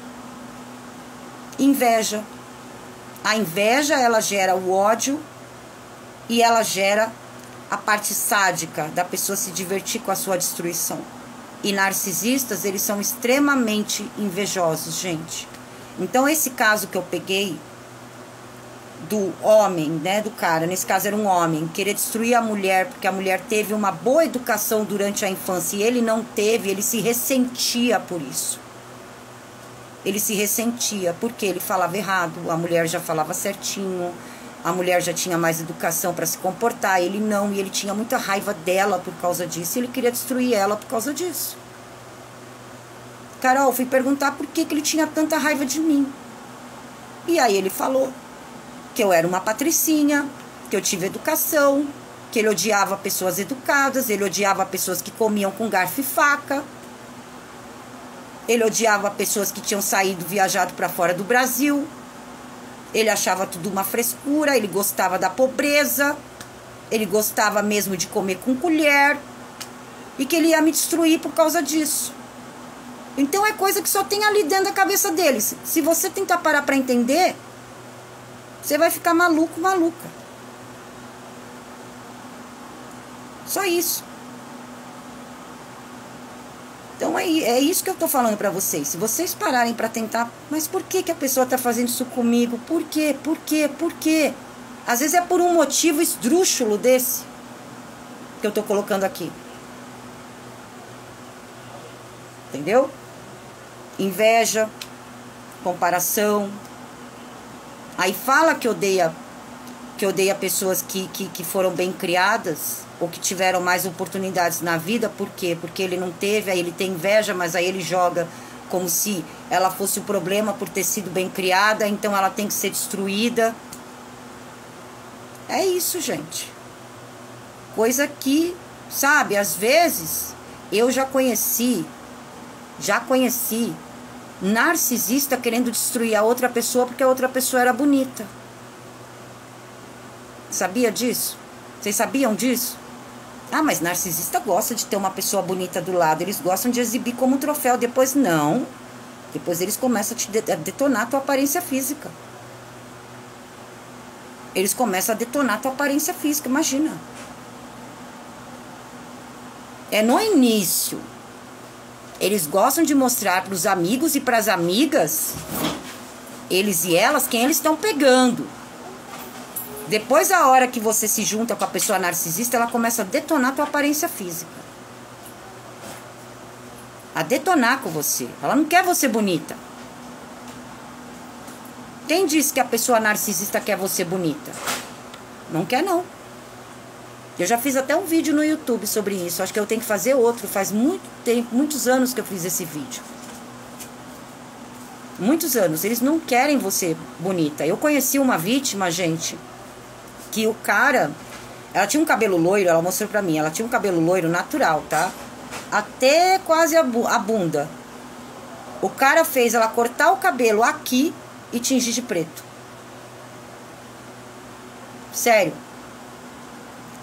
Inveja. A inveja, ela gera o ódio e ela gera a parte sádica da pessoa se divertir com a sua destruição. E narcisistas, eles são extremamente invejosos, gente. Então, esse caso que eu peguei do homem, né, do cara, nesse caso era um homem, querer destruir a mulher porque a mulher teve uma boa educação durante a infância e ele não teve, ele se ressentia por isso. Ele se ressentia porque ele falava errado, a mulher já falava certinho, a mulher já tinha mais educação para se comportar, ele não, e ele tinha muita raiva dela por causa disso, e ele queria destruir ela por causa disso. Carol, fui perguntar por que ele tinha tanta raiva de mim. E aí ele falou que eu era uma patricinha, que eu tive educação, que ele odiava pessoas educadas, ele odiava pessoas que comiam com garfo e faca, ele odiava pessoas que tinham saído, viajado para fora do Brasil. Ele achava tudo uma frescura, ele gostava da pobreza, ele gostava mesmo de comer com colher, e que ele ia me destruir por causa disso. Então é coisa que só tem ali dentro da cabeça deles. Se você tentar parar para entender, você vai ficar maluco, maluca. Só isso. Então é isso que eu tô falando pra vocês. Se vocês pararem pra tentar, mas por que a pessoa tá fazendo isso comigo? Por quê? Por quê? Por quê? Às vezes é por um motivo esdrúxulo desse que eu tô colocando aqui. Entendeu? Inveja, comparação. Aí fala que odeia pessoas que foram bem criadas ou que tiveram mais oportunidades na vida. Por quê? Porque ele não teve, aí ele tem inveja, mas aí ele joga como se ela fosse o problema por ter sido bem criada, então ela tem que ser destruída. É isso, gente. Coisa que, sabe, às vezes eu já conheci narcisista querendo destruir a outra pessoa porque a outra pessoa era bonita. Sabia disso? Vocês sabiam disso? Ah, mas narcisista gosta de ter uma pessoa bonita do lado. Eles gostam de exibir como um troféu. Depois não. Depois eles começam a detonar a tua aparência física. Eles começam a detonar a tua aparência física, imagina. É no início. Eles gostam de mostrar para os amigos e para as amigas, eles e elas, quem eles estão pegando. Depois, a hora que você se junta com a pessoa narcisista, ela começa a detonar a tua aparência física. A detonar com você. Ela não quer você bonita. Quem disse que a pessoa narcisista quer você bonita? Não quer, não. Eu já fiz até um vídeo no YouTube sobre isso. Acho que eu tenho que fazer outro. Faz muito tempo, muitos anos que eu fiz esse vídeo. Muitos anos. Eles não querem você bonita. Eu conheci uma vítima, gente, que o cara, ela tinha um cabelo loiro, ela mostrou pra mim, ela tinha um cabelo loiro natural, tá? Até quase a bunda. O cara fez ela cortar o cabelo aqui e tingir de preto. Sério.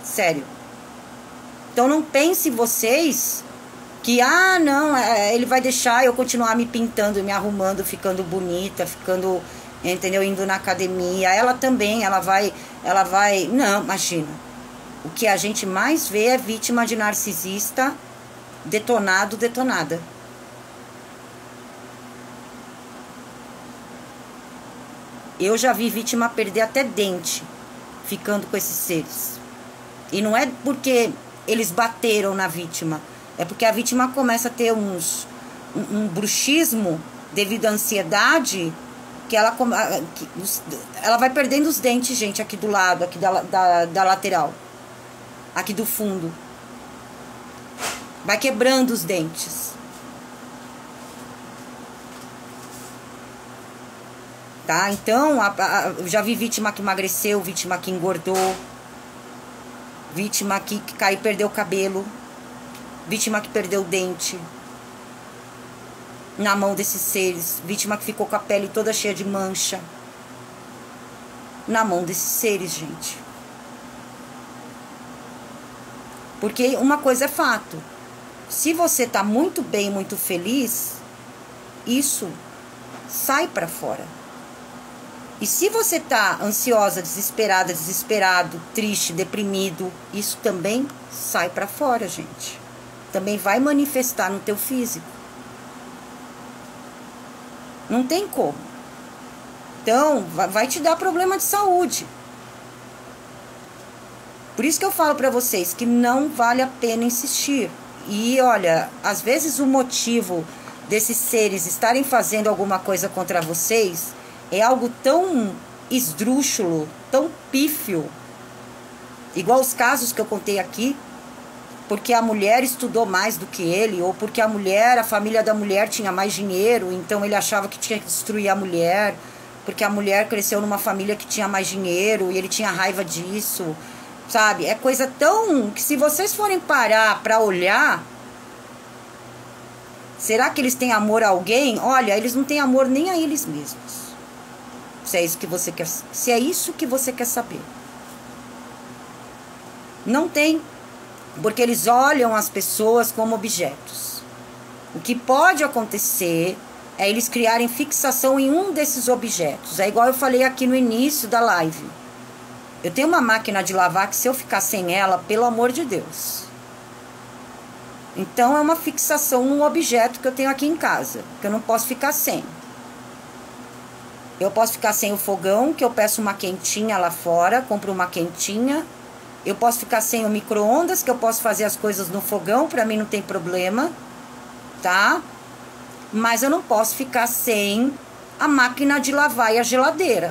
Sério. Então não pense vocês que, não, ele vai deixar eu continuar me pintando, me arrumando, ficando bonita, ficando, entendeu, indo na academia. Ela também, ela vai, não, imagina. O que a gente mais vê é vítima de narcisista detonado, detonada. Eu já vi vítima perder até dente ficando com esses seres. E não é porque eles bateram na vítima, é porque a vítima começa a ter um bruxismo devido à ansiedade, que ela vai perdendo os dentes, gente, aqui do lado, aqui da lateral, aqui do fundo. Vai quebrando os dentes. Tá? Então, eu já vi vítima que emagreceu, vítima que engordou, vítima que caiu e perdeu o cabelo, vítima que perdeu o dente na mão desses seres, vítima que ficou com a pele toda cheia de mancha na mão desses seres, gente. Porque uma coisa é fato, se você tá muito bem, muito feliz, isso sai pra fora. E se você tá ansiosa, desesperada, desesperado, triste, deprimido, isso também sai pra fora, gente. Também vai manifestar no teu físico. Não tem como. Então, vai te dar problema de saúde. Por isso que eu falo pra vocês que não vale a pena insistir. E olha, às vezes o motivo desses seres estarem fazendo alguma coisa contra vocês é algo tão esdrúxulo, tão pífio, igual os casos que eu contei aqui, porque a mulher estudou mais do que ele, ou porque a família da mulher tinha mais dinheiro, então ele achava que tinha que destruir a mulher, porque a mulher cresceu numa família que tinha mais dinheiro e ele tinha raiva disso, sabe? É coisa tão que, se vocês forem parar para olhar, será que eles têm amor a alguém? Olha, eles não têm amor nem a eles mesmos. Se é isso que você quer saber. Não tem, porque eles olham as pessoas como objetos. O que pode acontecer é eles criarem fixação em um desses objetos. É igual eu falei aqui no início da live. Eu tenho uma máquina de lavar que, se eu ficar sem ela, pelo amor de Deus. Então é uma fixação num objeto que eu tenho aqui em casa, que eu não posso ficar sem. Eu posso ficar sem o fogão, que eu peço uma quentinha lá fora, compro uma quentinha. Eu posso ficar sem o micro-ondas, que eu posso fazer as coisas no fogão, pra mim não tem problema, tá? Mas eu não posso ficar sem a máquina de lavar e a geladeira.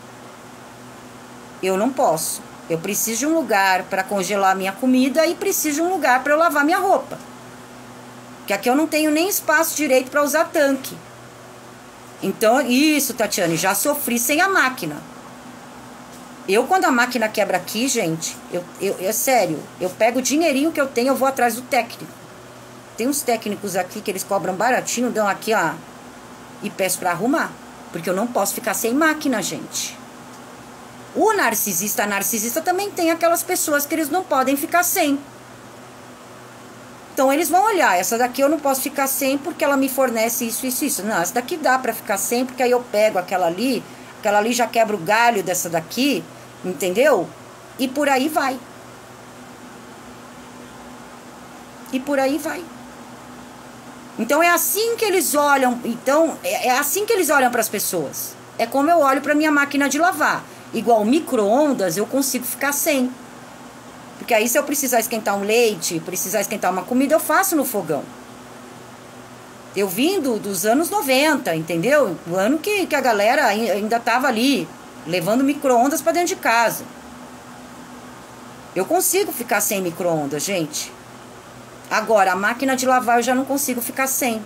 Eu não posso. Eu preciso de um lugar para congelar a minha comida e preciso de um lugar para eu lavar minha roupa. Porque aqui eu não tenho nem espaço direito para usar tanque. Então, isso, Tatiane, já sofri sem a máquina. Quando a máquina quebra aqui, gente, é sério, eu pego o dinheirinho que eu tenho, eu vou atrás do técnico. Tem uns técnicos aqui que eles cobram baratinho, dão aqui, ó, e peço pra arrumar. Porque eu não posso ficar sem máquina, gente. A narcisista também tem aquelas pessoas que eles não podem ficar sem. Então eles vão olhar, essa daqui eu não posso ficar sem porque ela me fornece isso, isso, isso. Não, essa daqui dá pra ficar sem, porque aí eu pego aquela ali já quebra o galho dessa daqui, entendeu? E por aí vai. E por aí vai. Então é assim que eles olham, é assim que eles olham para as pessoas. É como eu olho para minha máquina de lavar. Igual micro-ondas, eu consigo ficar sem. Porque aí, se eu precisar esquentar um leite, precisar esquentar uma comida, eu faço no fogão. Eu vim dos anos 90, entendeu? O ano que a galera ainda tava ali, levando micro-ondas para dentro de casa. Eu consigo ficar sem micro-ondas, gente. Agora, a máquina de lavar eu já não consigo ficar sem.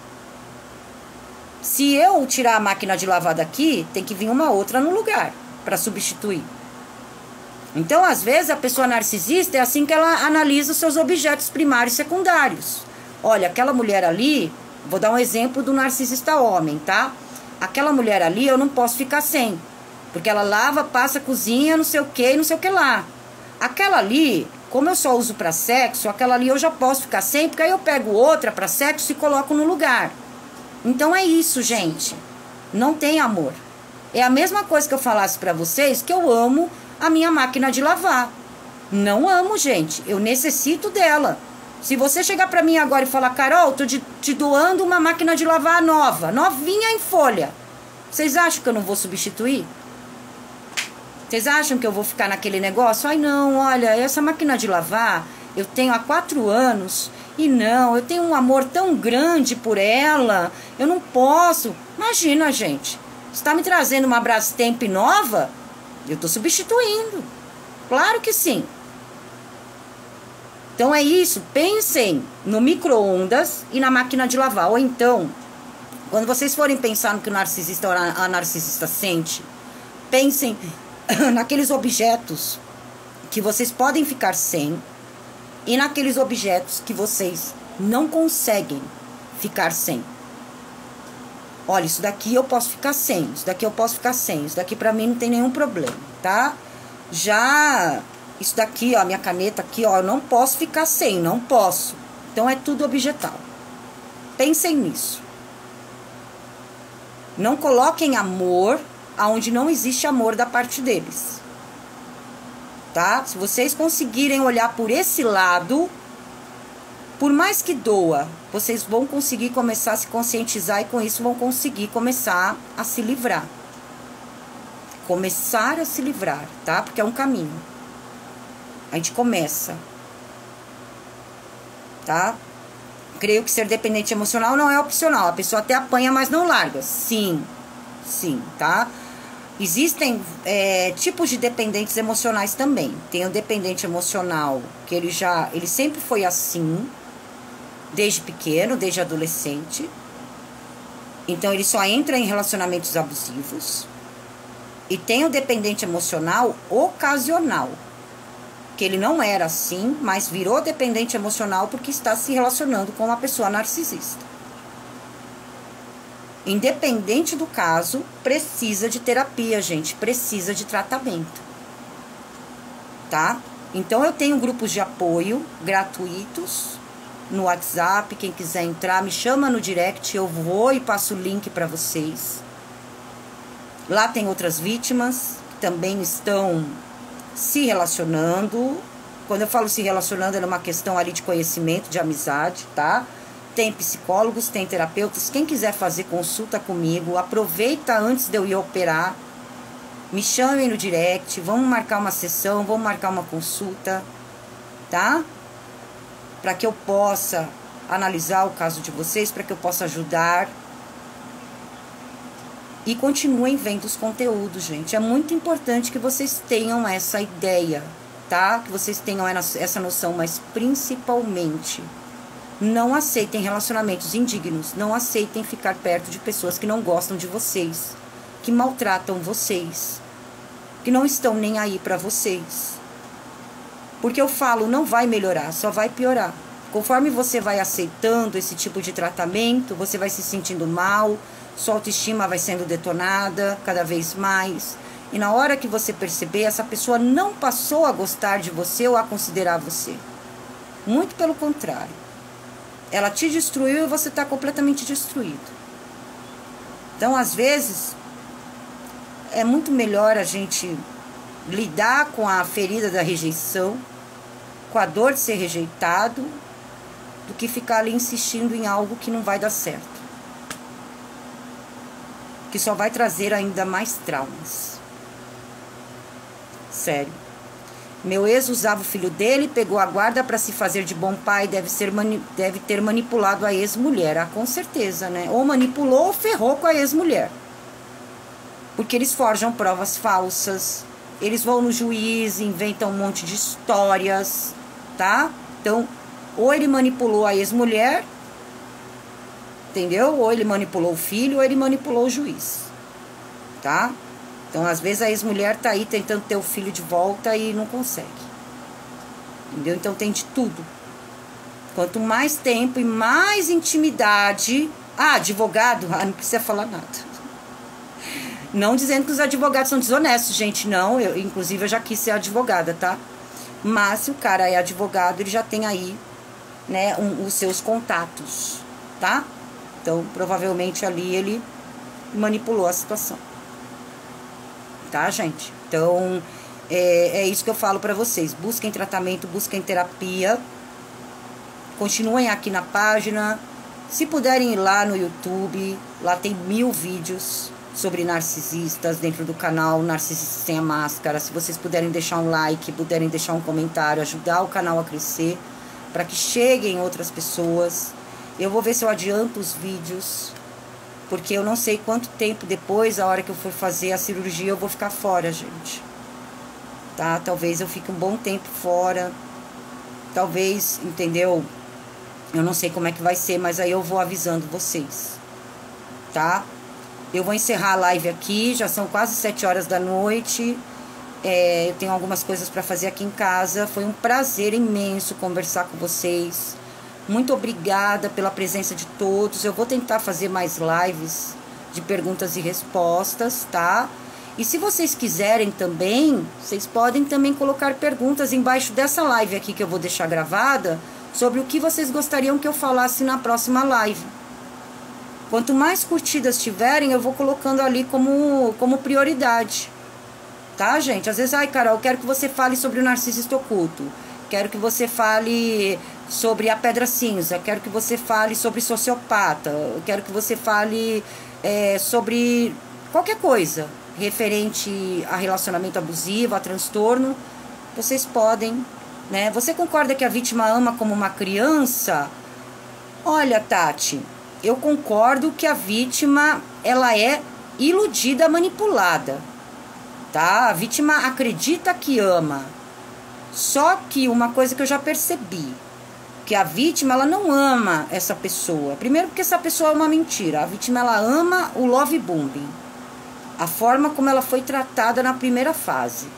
Se eu tirar a máquina de lavar daqui, tem que vir uma outra no lugar para substituir. Então, às vezes, a pessoa narcisista é assim que ela analisa os seus objetos primários e secundários. Olha, aquela mulher ali, vou dar um exemplo do narcisista homem, tá? Aquela mulher ali eu não posso ficar sem, porque ela lava, passa, cozinha, não sei o que, não sei o que lá. Aquela ali, Como eu só uso para sexo, aquela ali eu já posso ficar sem, porque aí eu pego outra para sexo e coloco no lugar. Então é isso, gente. Não tem amor. É a mesma coisa que eu falasse para vocês que eu amo a minha máquina de lavar. Não amo, gente. Eu necessito dela. Se você chegar para mim agora e falar, Carol, tô te doando uma máquina de lavar nova, novinha em folha. Vocês acham que eu não vou substituir? Vocês acham que eu vou ficar naquele negócio? Ai, não, olha, essa máquina de lavar eu tenho há 4 anos e não, eu tenho um amor tão grande por ela, eu não posso. Imagina, gente, você está me trazendo uma Brastemp nova? Eu estou substituindo. Claro que sim. Então é isso, pensem no micro-ondas e na máquina de lavar. Ou então, quando vocês forem pensar no que o narcisista ou a narcisista sente, pensem naqueles objetos que vocês podem ficar sem e naqueles objetos que vocês não conseguem ficar sem. Olha, isso daqui eu posso ficar sem, isso daqui eu posso ficar sem, isso daqui pra mim não tem nenhum problema, tá? Já isso daqui, ó, minha caneta aqui, ó, eu não posso ficar sem, não posso. Então é tudo objetal. Pensem nisso. Não coloquem amor aonde não existe amor da parte deles, tá? Se vocês conseguirem olhar por esse lado, por mais que doa, vocês vão conseguir começar a se conscientizar e com isso vão conseguir começar a se livrar. Começar a se livrar, tá? Porque é um caminho. A gente começa, tá? Creio que ser dependente emocional não é opcional. A pessoa até apanha, mas não larga. Sim, tá? Existem tipos de dependentes emocionais também. Tem o dependente emocional, que ele sempre foi assim, desde pequeno, desde adolescente. Então ele só entra em relacionamentos abusivos. E tem o dependente emocional ocasional, que ele não era assim, mas virou dependente emocional porque está se relacionando com uma pessoa narcisista. Independente do caso, precisa de terapia, gente, precisa de tratamento, tá? Então eu tenho grupos de apoio gratuitos no WhatsApp, quem quiser entrar, me chama no direct, eu vou e passo o link para vocês. Lá tem outras vítimas que também estão se relacionando. Quando eu falo se relacionando, é uma questão ali de conhecimento, de amizade, tá? Tem psicólogos, tem terapeutas. Quem quiser fazer consulta comigo, aproveita antes de eu ir operar. Me chamem no direct, vamos marcar uma sessão, vamos marcar uma consulta, tá? Para que eu possa analisar o caso de vocês, para que eu possa ajudar. E continuem vendo os conteúdos, gente. É muito importante que vocês tenham essa ideia, tá? Que vocês tenham essa noção, mas principalmente, não aceitem relacionamentos indignos. Não aceitem ficar perto de pessoas que não gostam de vocês, que maltratam vocês, que não estão nem aí pra vocês. Porque eu falo, não vai melhorar, só vai piorar. Conforme você vai aceitando esse tipo de tratamento, você vai se sentindo mal, sua autoestima vai sendo detonada cada vez mais. E na hora que você perceber, essa pessoa não passou a gostar de você ou a considerar você. Muito pelo contrário. Ela te destruiu e você está completamente destruído. Então, às vezes, é muito melhor a gente lidar com a ferida da rejeição, com a dor de ser rejeitado, do que ficar ali insistindo em algo que não vai dar certo. Que só vai trazer ainda mais traumas. Sério. Meu ex usava o filho dele, pegou a guarda para se fazer de bom pai, deve ter manipulado a ex-mulher. Ah, com certeza, né? Ou manipulou ou ferrou com a ex-mulher. Porque eles forjam provas falsas, eles vão no juiz, inventam um monte de histórias, tá? Então, ou ele manipulou a ex-mulher, entendeu? Ou ele manipulou o filho, ou ele manipulou o juiz, tá? Então, às vezes, a ex-mulher tá aí tentando ter o filho de volta e não consegue. Entendeu? Então, tem de tudo. Quanto mais tempo e mais intimidade... Ah, advogado? Ah, não precisa falar nada. Não dizendo que os advogados são desonestos, gente. Não, inclusive, eu já quis ser advogada, tá? Mas se o cara é advogado, ele já tem aí, né, os seus contatos, tá? Então, provavelmente ali ele manipulou a situação. Tá, gente? Então, é isso que eu falo pra vocês. Busquem tratamento, busquem terapia. Continuem aqui na página. Se puderem ir lá no YouTube, lá tem 1000 vídeos sobre narcisistas dentro do canal Narcisistas Sem a Máscara. Se vocês puderem deixar um like, puderem deixar um comentário, ajudar o canal a crescer, para que cheguem outras pessoas. Eu vou ver se eu adianto os vídeos, porque eu não sei quanto tempo depois, a hora que eu for fazer a cirurgia, eu vou ficar fora, gente. Tá? Talvez eu fique um bom tempo fora. Talvez, entendeu? Eu não sei como é que vai ser, mas aí eu vou avisando vocês. Tá? Eu vou encerrar a live aqui, já são quase 7 horas da noite. Eu tenho algumas coisas para fazer aqui em casa. Foi um prazer imenso conversar com vocês. Muito obrigada pela presença de todos. Eu vou tentar fazer mais lives de perguntas e respostas, tá? E se vocês quiserem também, vocês podem também colocar perguntas embaixo dessa live aqui que eu vou deixar gravada, sobre o que vocês gostariam que eu falasse na próxima live. Quanto mais curtidas tiverem, eu vou colocando ali como prioridade. Tá, gente? Às vezes, ai, Carol, eu quero que você fale sobre o narcisista oculto. Quero que você fale sobre a pedra cinza. Quero que você fale sobre sociopata. Quero que você fale sobre qualquer coisa referente a relacionamento abusivo, a transtorno. Vocês podem, né? Você concorda que a vítima ama como uma criança? Olha, Tati, eu concordo que a vítima, ela é iludida, manipulada. Tá? A vítima acredita que ama. Só que uma coisa que eu já percebi, que a vítima, ela não ama essa pessoa. Primeiro porque essa pessoa é uma mentira. A vítima, ela ama o love bombing. A forma como ela foi tratada na primeira fase.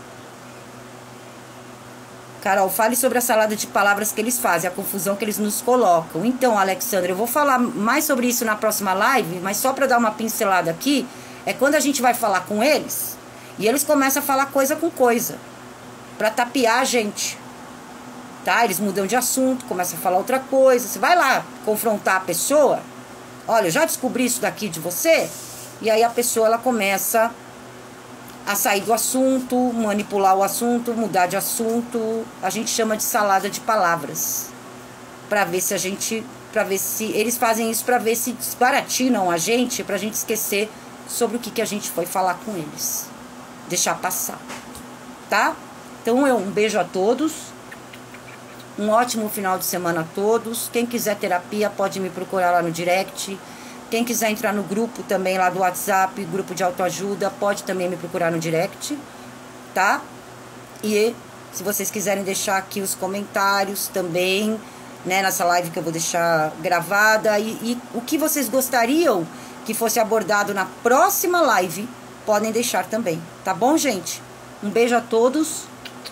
Carol, fale sobre a salada de palavras que eles fazem, a confusão que eles nos colocam. Então, Alexandra, eu vou falar mais sobre isso na próxima live, mas só para dar uma pincelada aqui, é quando a gente vai falar com eles, e eles começam a falar coisa com coisa, para tapear a gente. Tá? Eles mudam de assunto, começam a falar outra coisa. Você vai lá confrontar a pessoa, olha, eu já descobri isso daqui de você, e aí a pessoa, ela começa a sair do assunto, manipular o assunto, mudar de assunto. A gente chama de salada de palavras. Para ver se eles fazem isso, para ver se desbaratinam a gente, pra gente esquecer sobre o que a gente foi falar com eles. Deixar passar. Tá? Então, um beijo a todos. Um ótimo final de semana a todos. Quem quiser terapia, pode me procurar lá no direct. Quem quiser entrar no grupo também lá do WhatsApp, grupo de autoajuda, pode também me procurar no direct, tá? E se vocês quiserem deixar aqui os comentários também, né, nessa live que eu vou deixar gravada, e o que vocês gostariam que fosse abordado na próxima live, podem deixar também, tá bom, gente? Um beijo a todos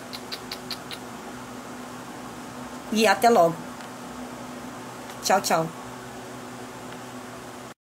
e até logo. Tchau, tchau.